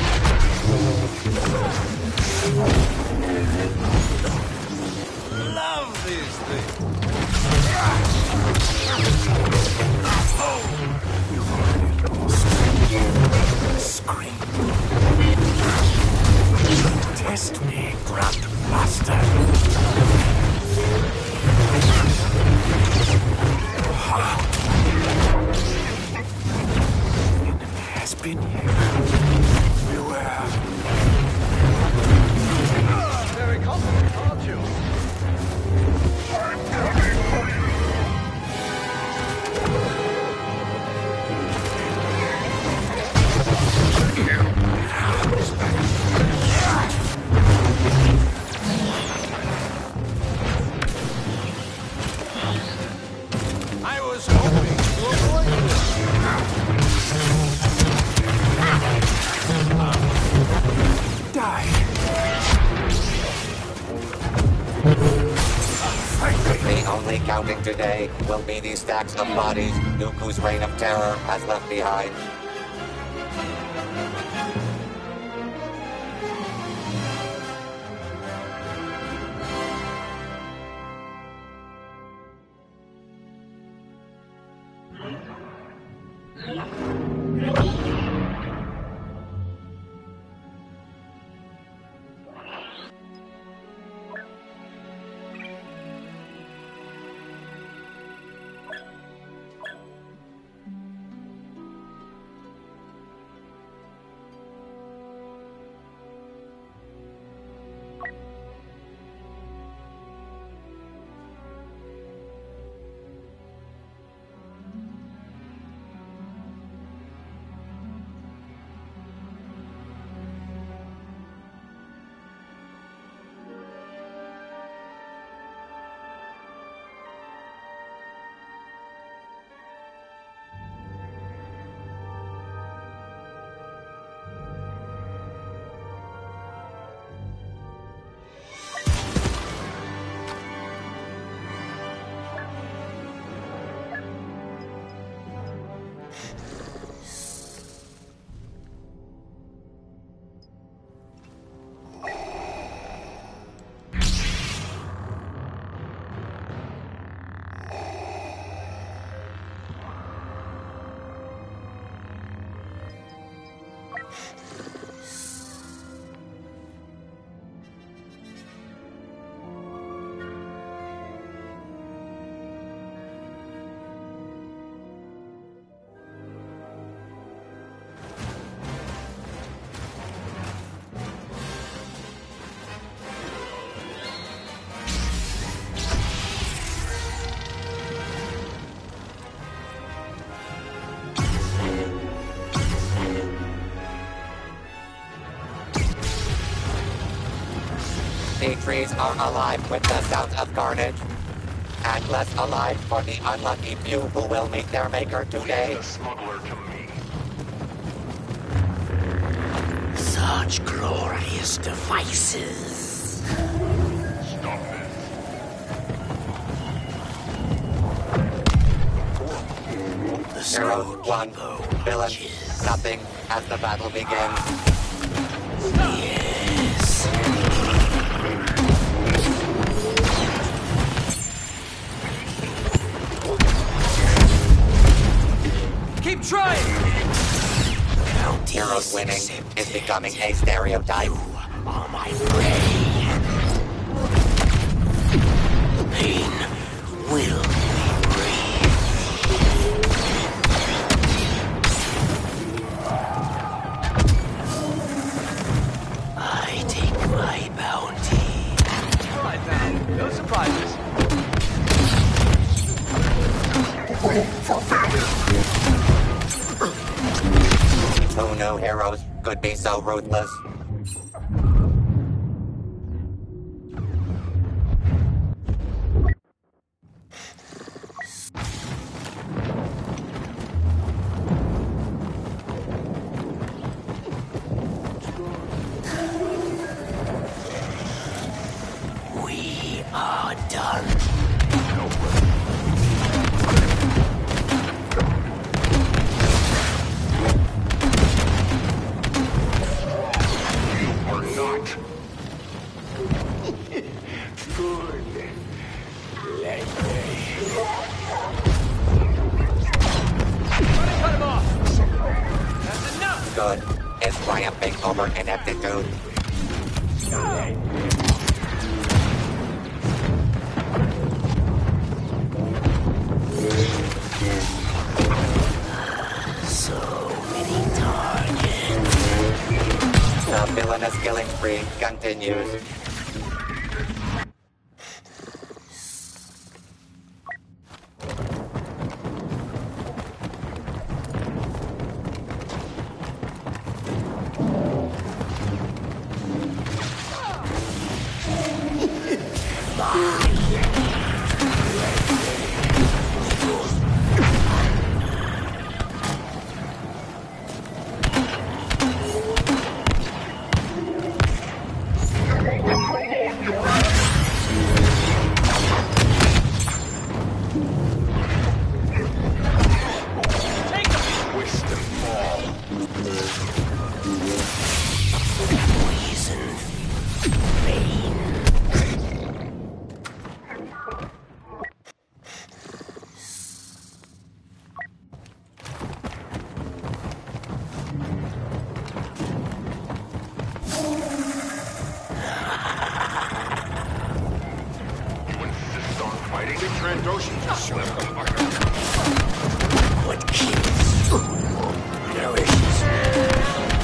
Love these things. Scream. Test me, Grand Master. Enemy has been here. Beware. Very confident, aren't you? I was hoping to avoid this. Die. The only counting today will be the stacks of bodies Dooku's reign of terror has left behind. The trees are alive with the sounds of carnage, and less alive for the unlucky few who will meet their maker today. The smuggler to me. Such glorious devices. Stop it. Heroes 1, villains nothing as the battle begins. Yes. Keep trying! Heroes winning is becoming a stereotype. Are my prey. Pain will be brave. I take my bounty. All right now, no surprises. Who knew heroes could be so ruthless? We are done. Or not. Good. Let me. Cut him off! That's enough! Good is triumphing over ineptitude. So many targets. The villainous killing spree continues. Poison. Pain. You insist on fighting? Trandoshan just swept the fire. What kills nourishes.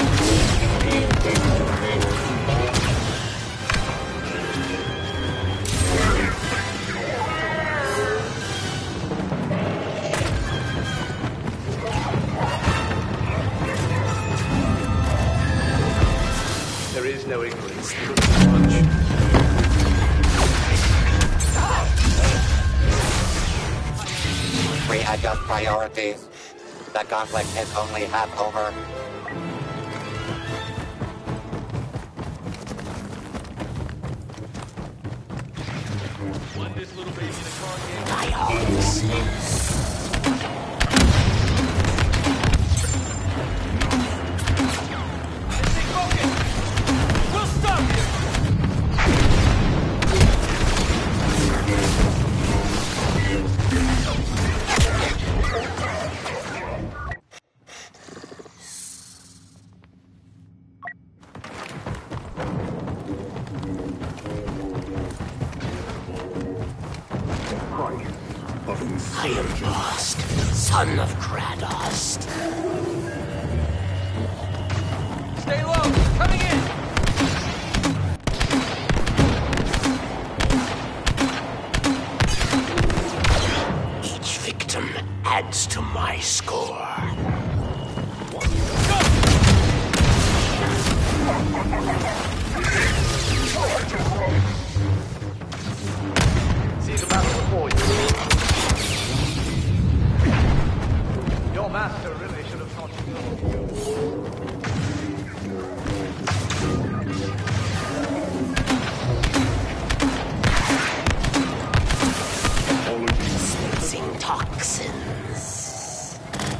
There is no ignorance. Readjust priorities. The conflict is only half over. My heart says. We'll stop you! I am Bosk, son of Kratos. Stay low! Coming in! Each victim adds to my score. See the battle before you. Your master really should have taught you. Sensing toxins.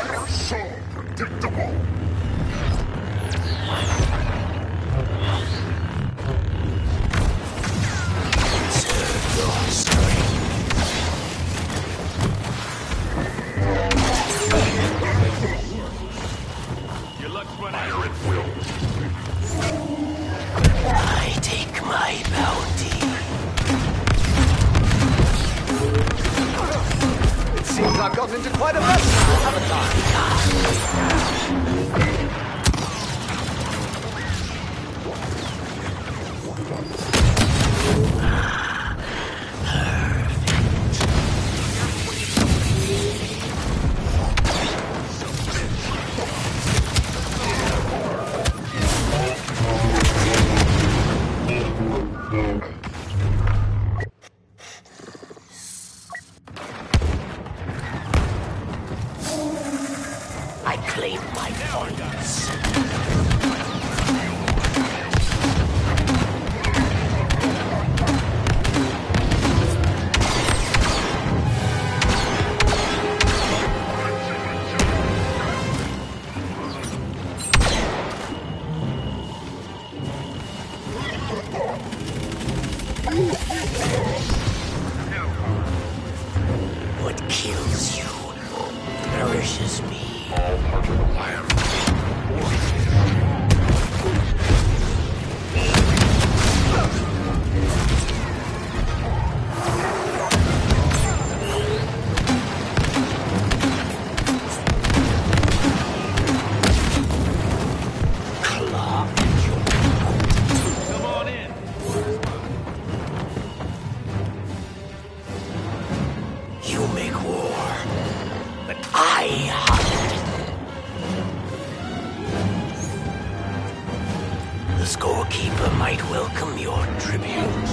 are so predictable. Serve your strength. Your luck's run out. Fire at will. I take my bounty. It seems I've gotten into quite a mess now, haven't I? I claim my funds. What kills you nourishes me. All part of the plan. Claw at your Come on in. You make war, but I hunt. The scorekeeper might welcome your tribute.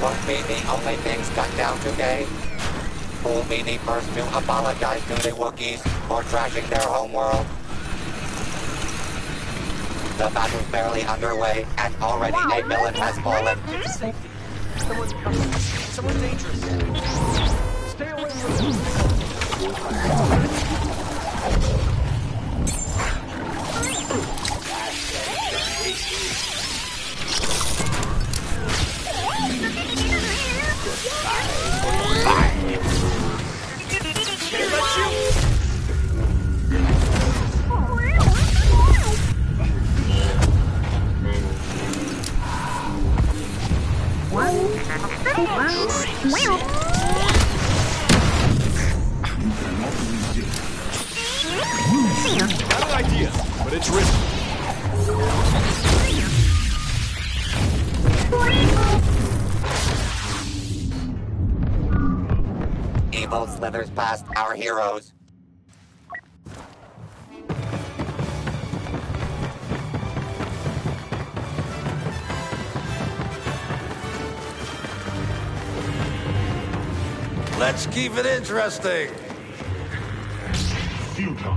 won't be the only things cut down today. Who'll be the first to apologize to the Wookiees for trashing their homeworld? The battle's barely underway, and already a villain has fallen. Get to safety. Someone's coming. Someone dangerous. Stay away from them. Got an idea, but it's risky. Evil slithers past our heroes. Let's keep it interesting. Futile.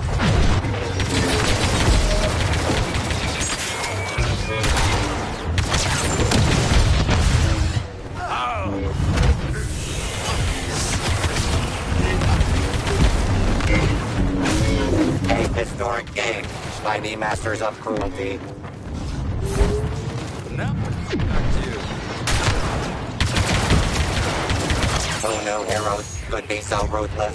A historic game by the Masters of Cruelty. No, back to you. Who knew heroes could be so ruthless?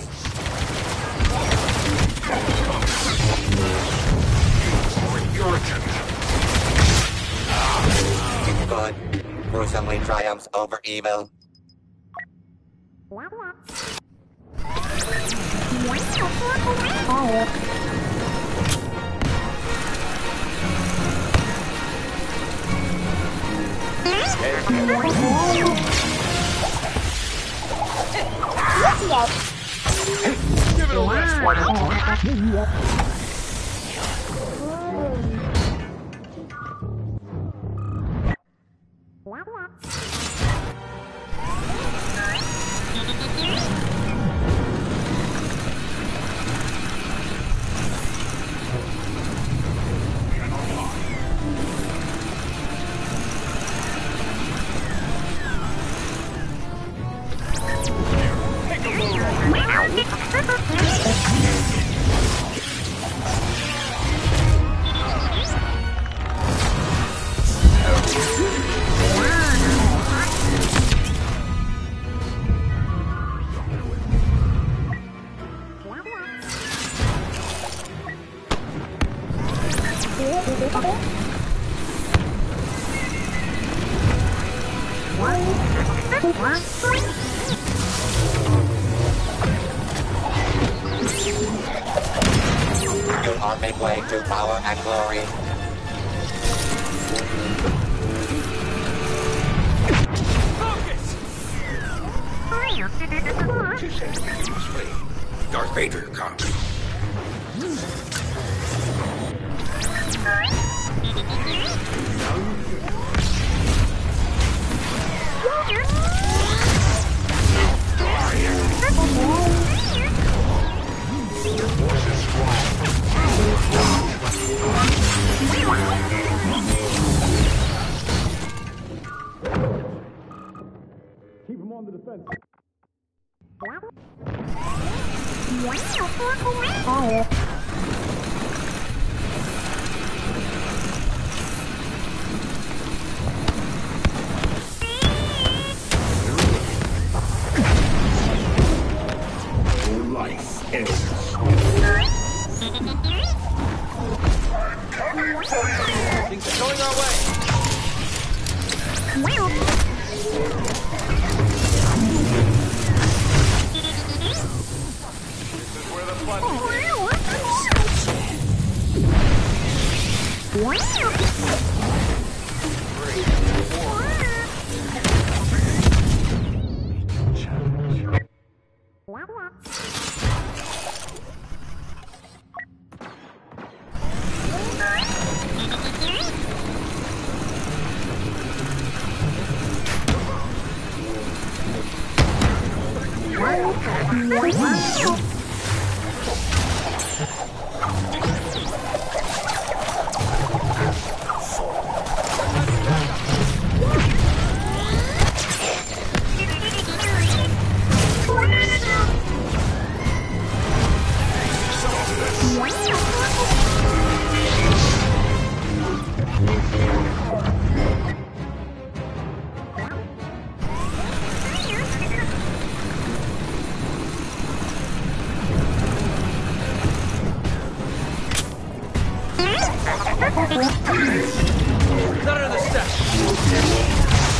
Good gruesomely triumphs over evil. Give it a rest, why don't you? You are midway to power and glory. Darth Vader comes. Keep him on the defense. Your life ends. Things are going our way. This is where the fun begins. Not another step.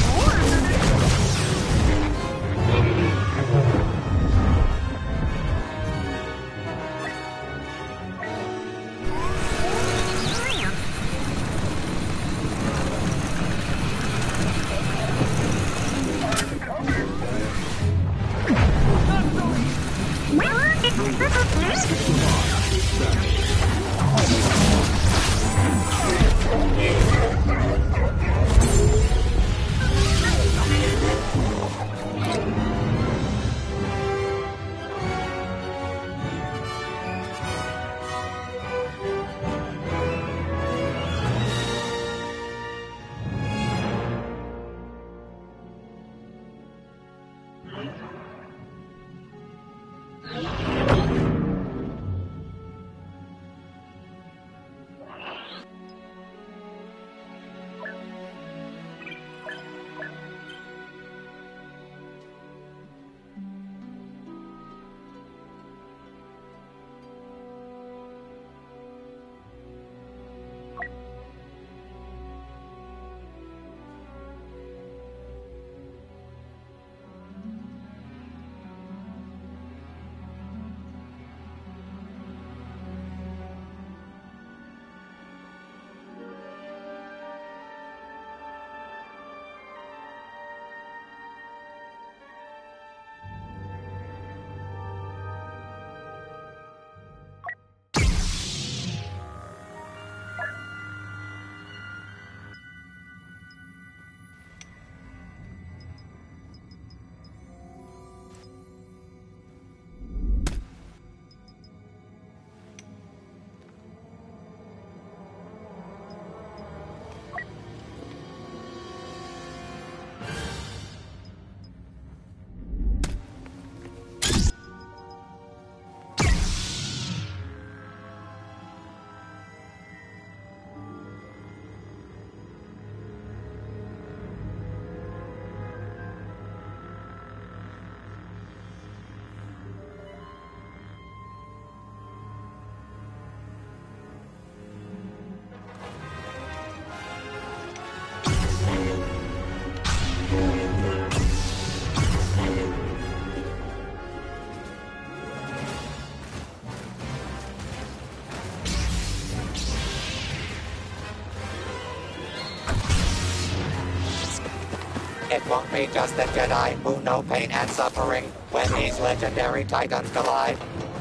It won't be just the Jedi who know pain and suffering when these legendary titans collide.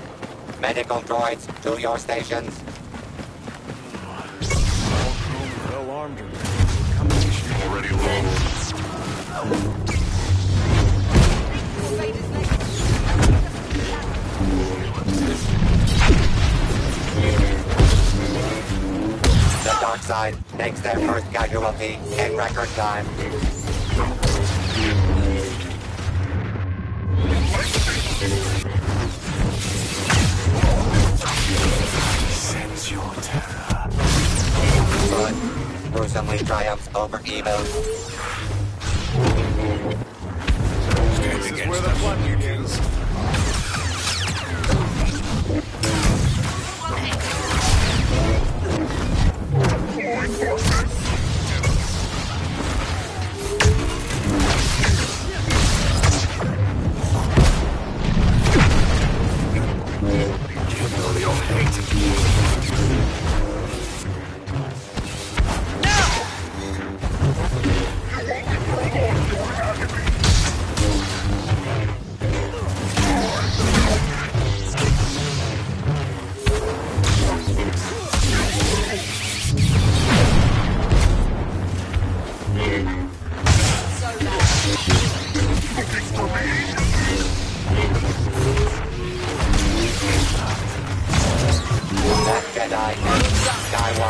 Medical droids, to your stations. Well armed or combination already low. The dark side takes their first casualty in record time. Sense your terror. Good gruesomely triumphs over evil. This is where the fun begins.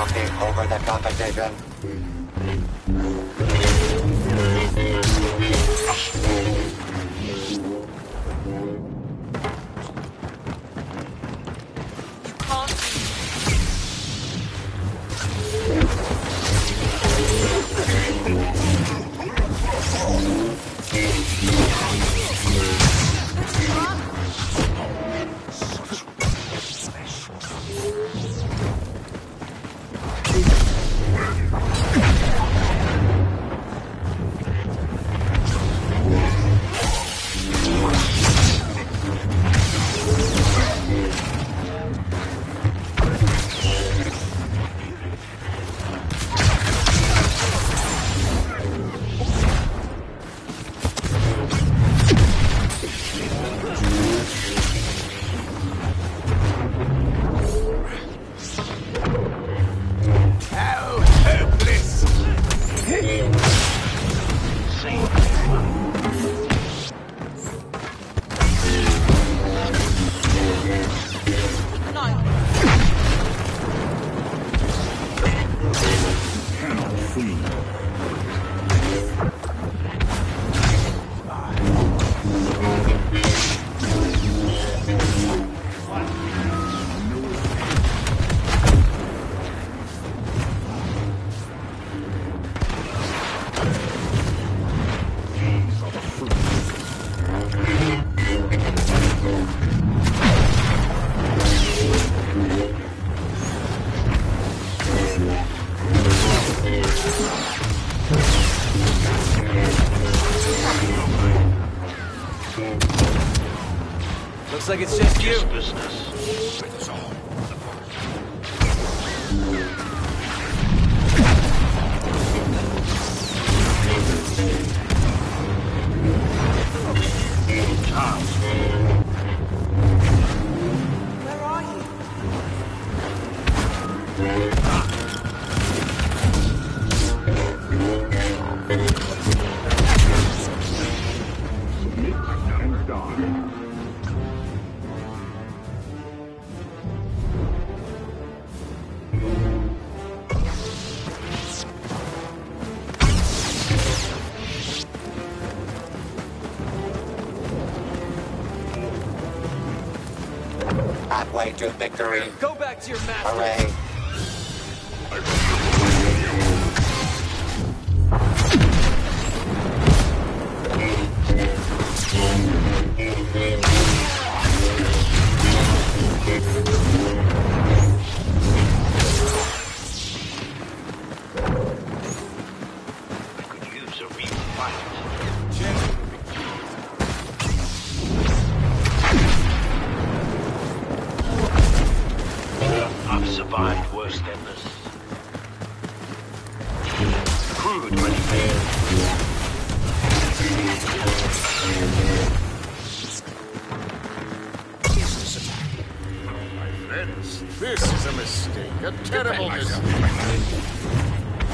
Skywalking over the competition. You can't How hopeless! Looks like it's just you. Where are you? And die. Halfway to victory. Go back to your master. Hooray. Could use a real fight. I've survived worse than this. Crude when he failed. My friends, this is a mistake. A terrible mistake.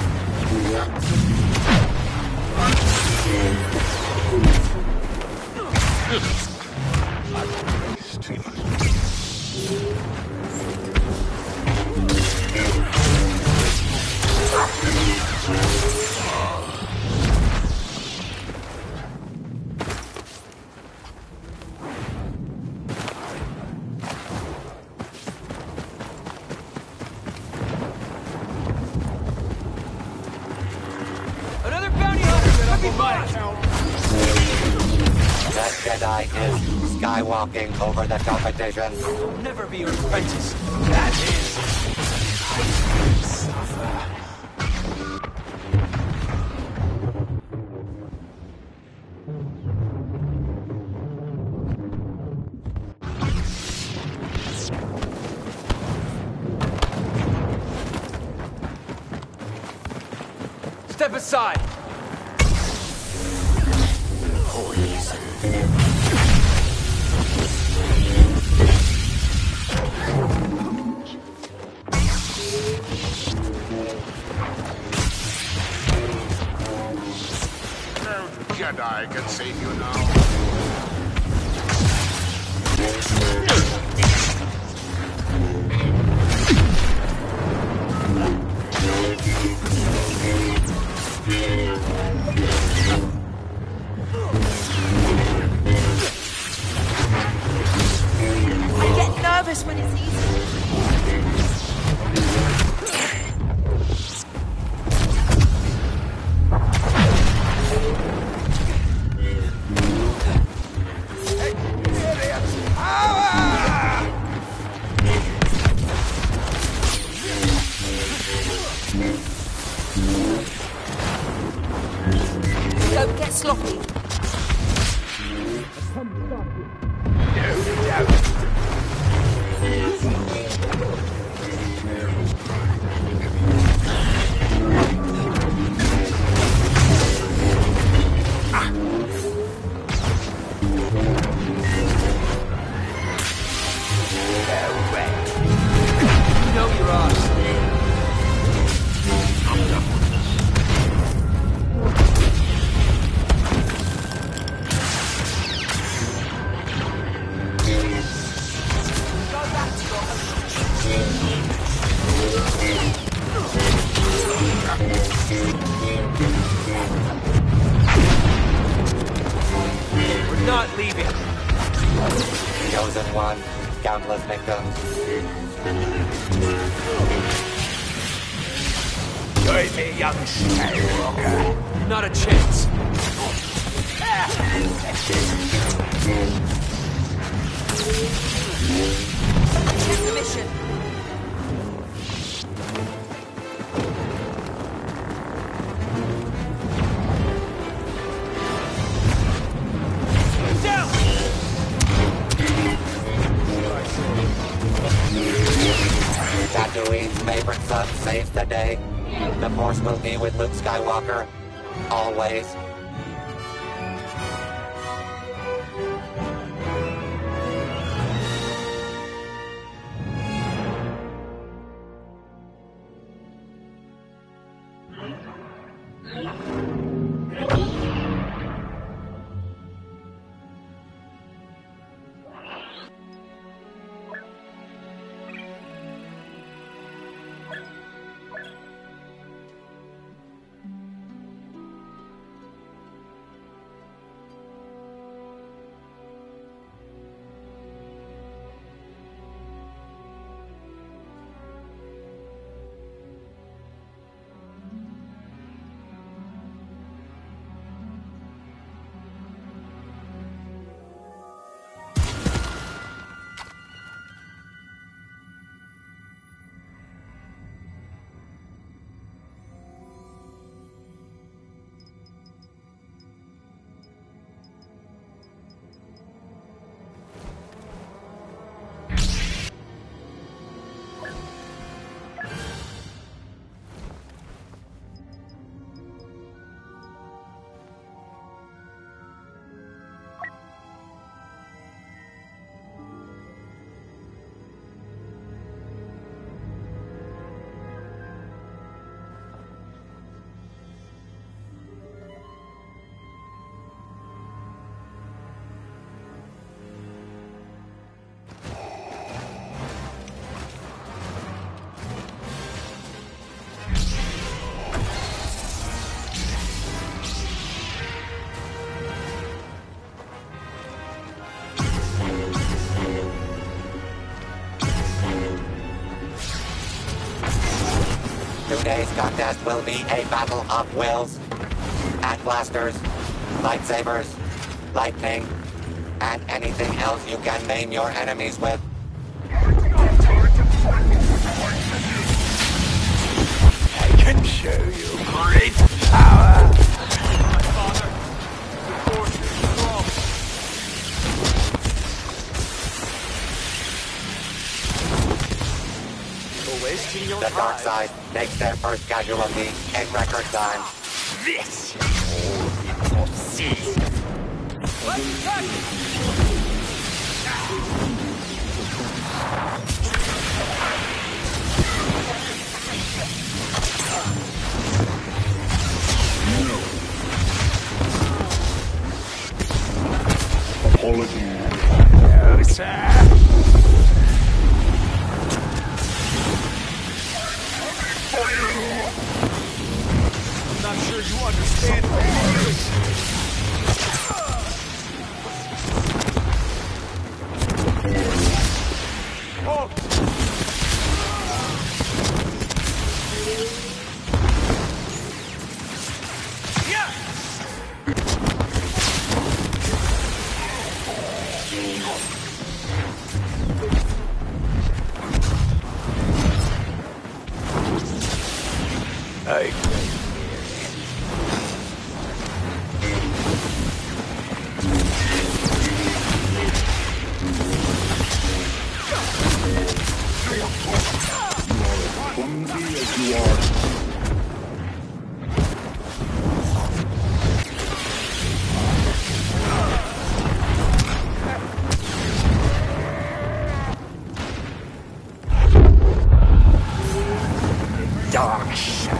Another bounty hunter could be mine. That Jedi is skywalking over the competition. I'll never be your apprentice. That is. Suffer. Step aside. No Jedi can save you now. Don't get sloppy. We're not leaving. Chosen one, countless victims. Join me, young Skywalker. Not a chance. Check the mission. Tatooine's favorite son saves the day. The Force will be with Luke Skywalker. Always. Today's contest will be a battle of wills. And blasters, lightsabers, lightning, and anything else you can name your enemies with. I can show you great power. My father. The Force is strong. You're wasting your The time. dark side takes their first casualty in record time. This is all you will see. Let's attack! Apologies. No, sir. I'm not sure you understand what it is. I Clumsy as you are. dark side.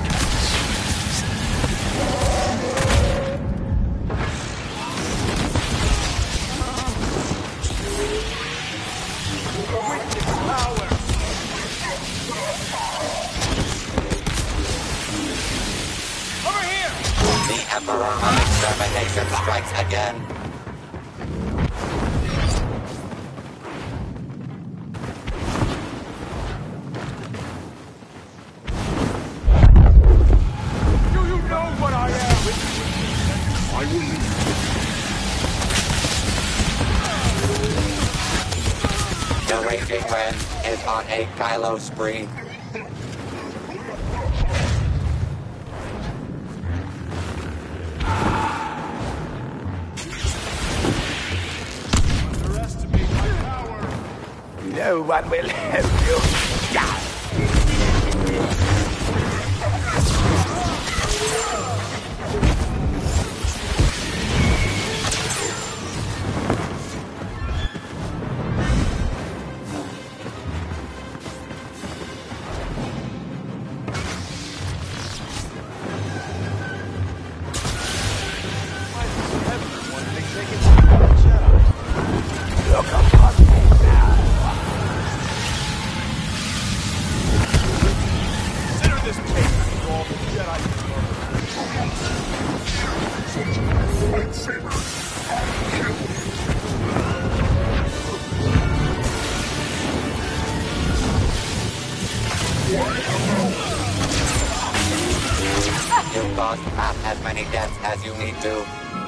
The Emperor of Extermination strikes again. Do you know what I am? I will lead. The Raging Ren is on a Kylo spree. No one will help you. Yeah. Look upon me now. Consider this payment for all the Jedi. Lightsaber. You've caused half as many deaths as you need to.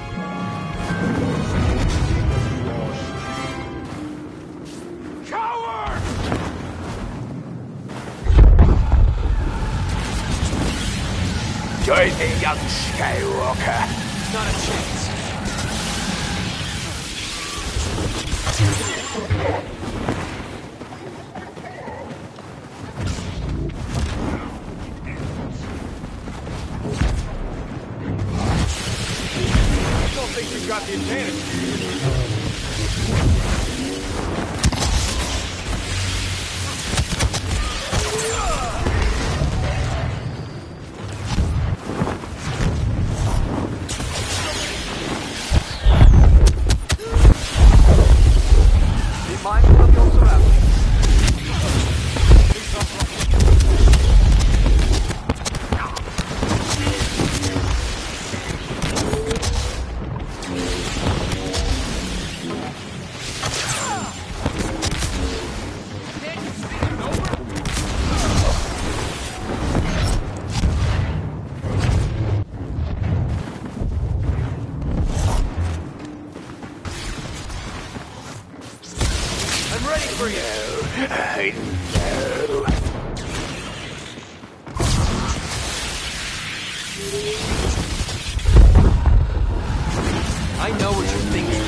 Coward! Join me, young Skywalker. Not a chance. I don't think you've got the advantage. Be mindful of your surroundings. I'm ready for you. I know. I know what you're thinking.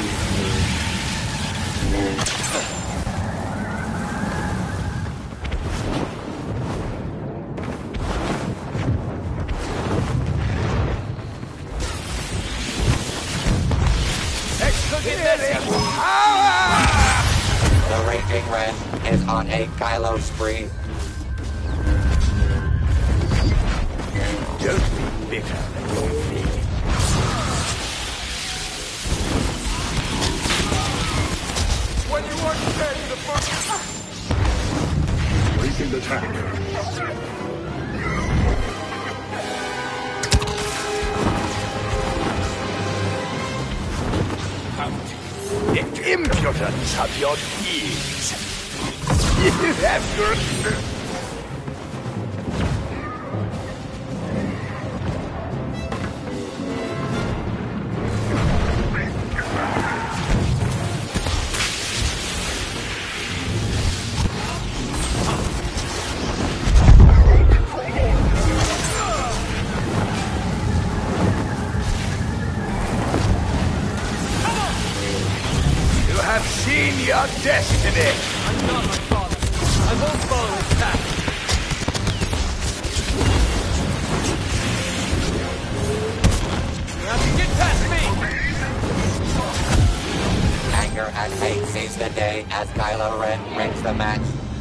Extraordinary power! The Raging Ren is on a Kylo spree. Don't be bitter with me. When you weren't dead in the first... Breaking attack. The impudence of your deeds. You have your... our destiny. I'm not my father. I won't follow his path. You have to get past me! Anger and hate seize the day as Kylo Ren wins the match.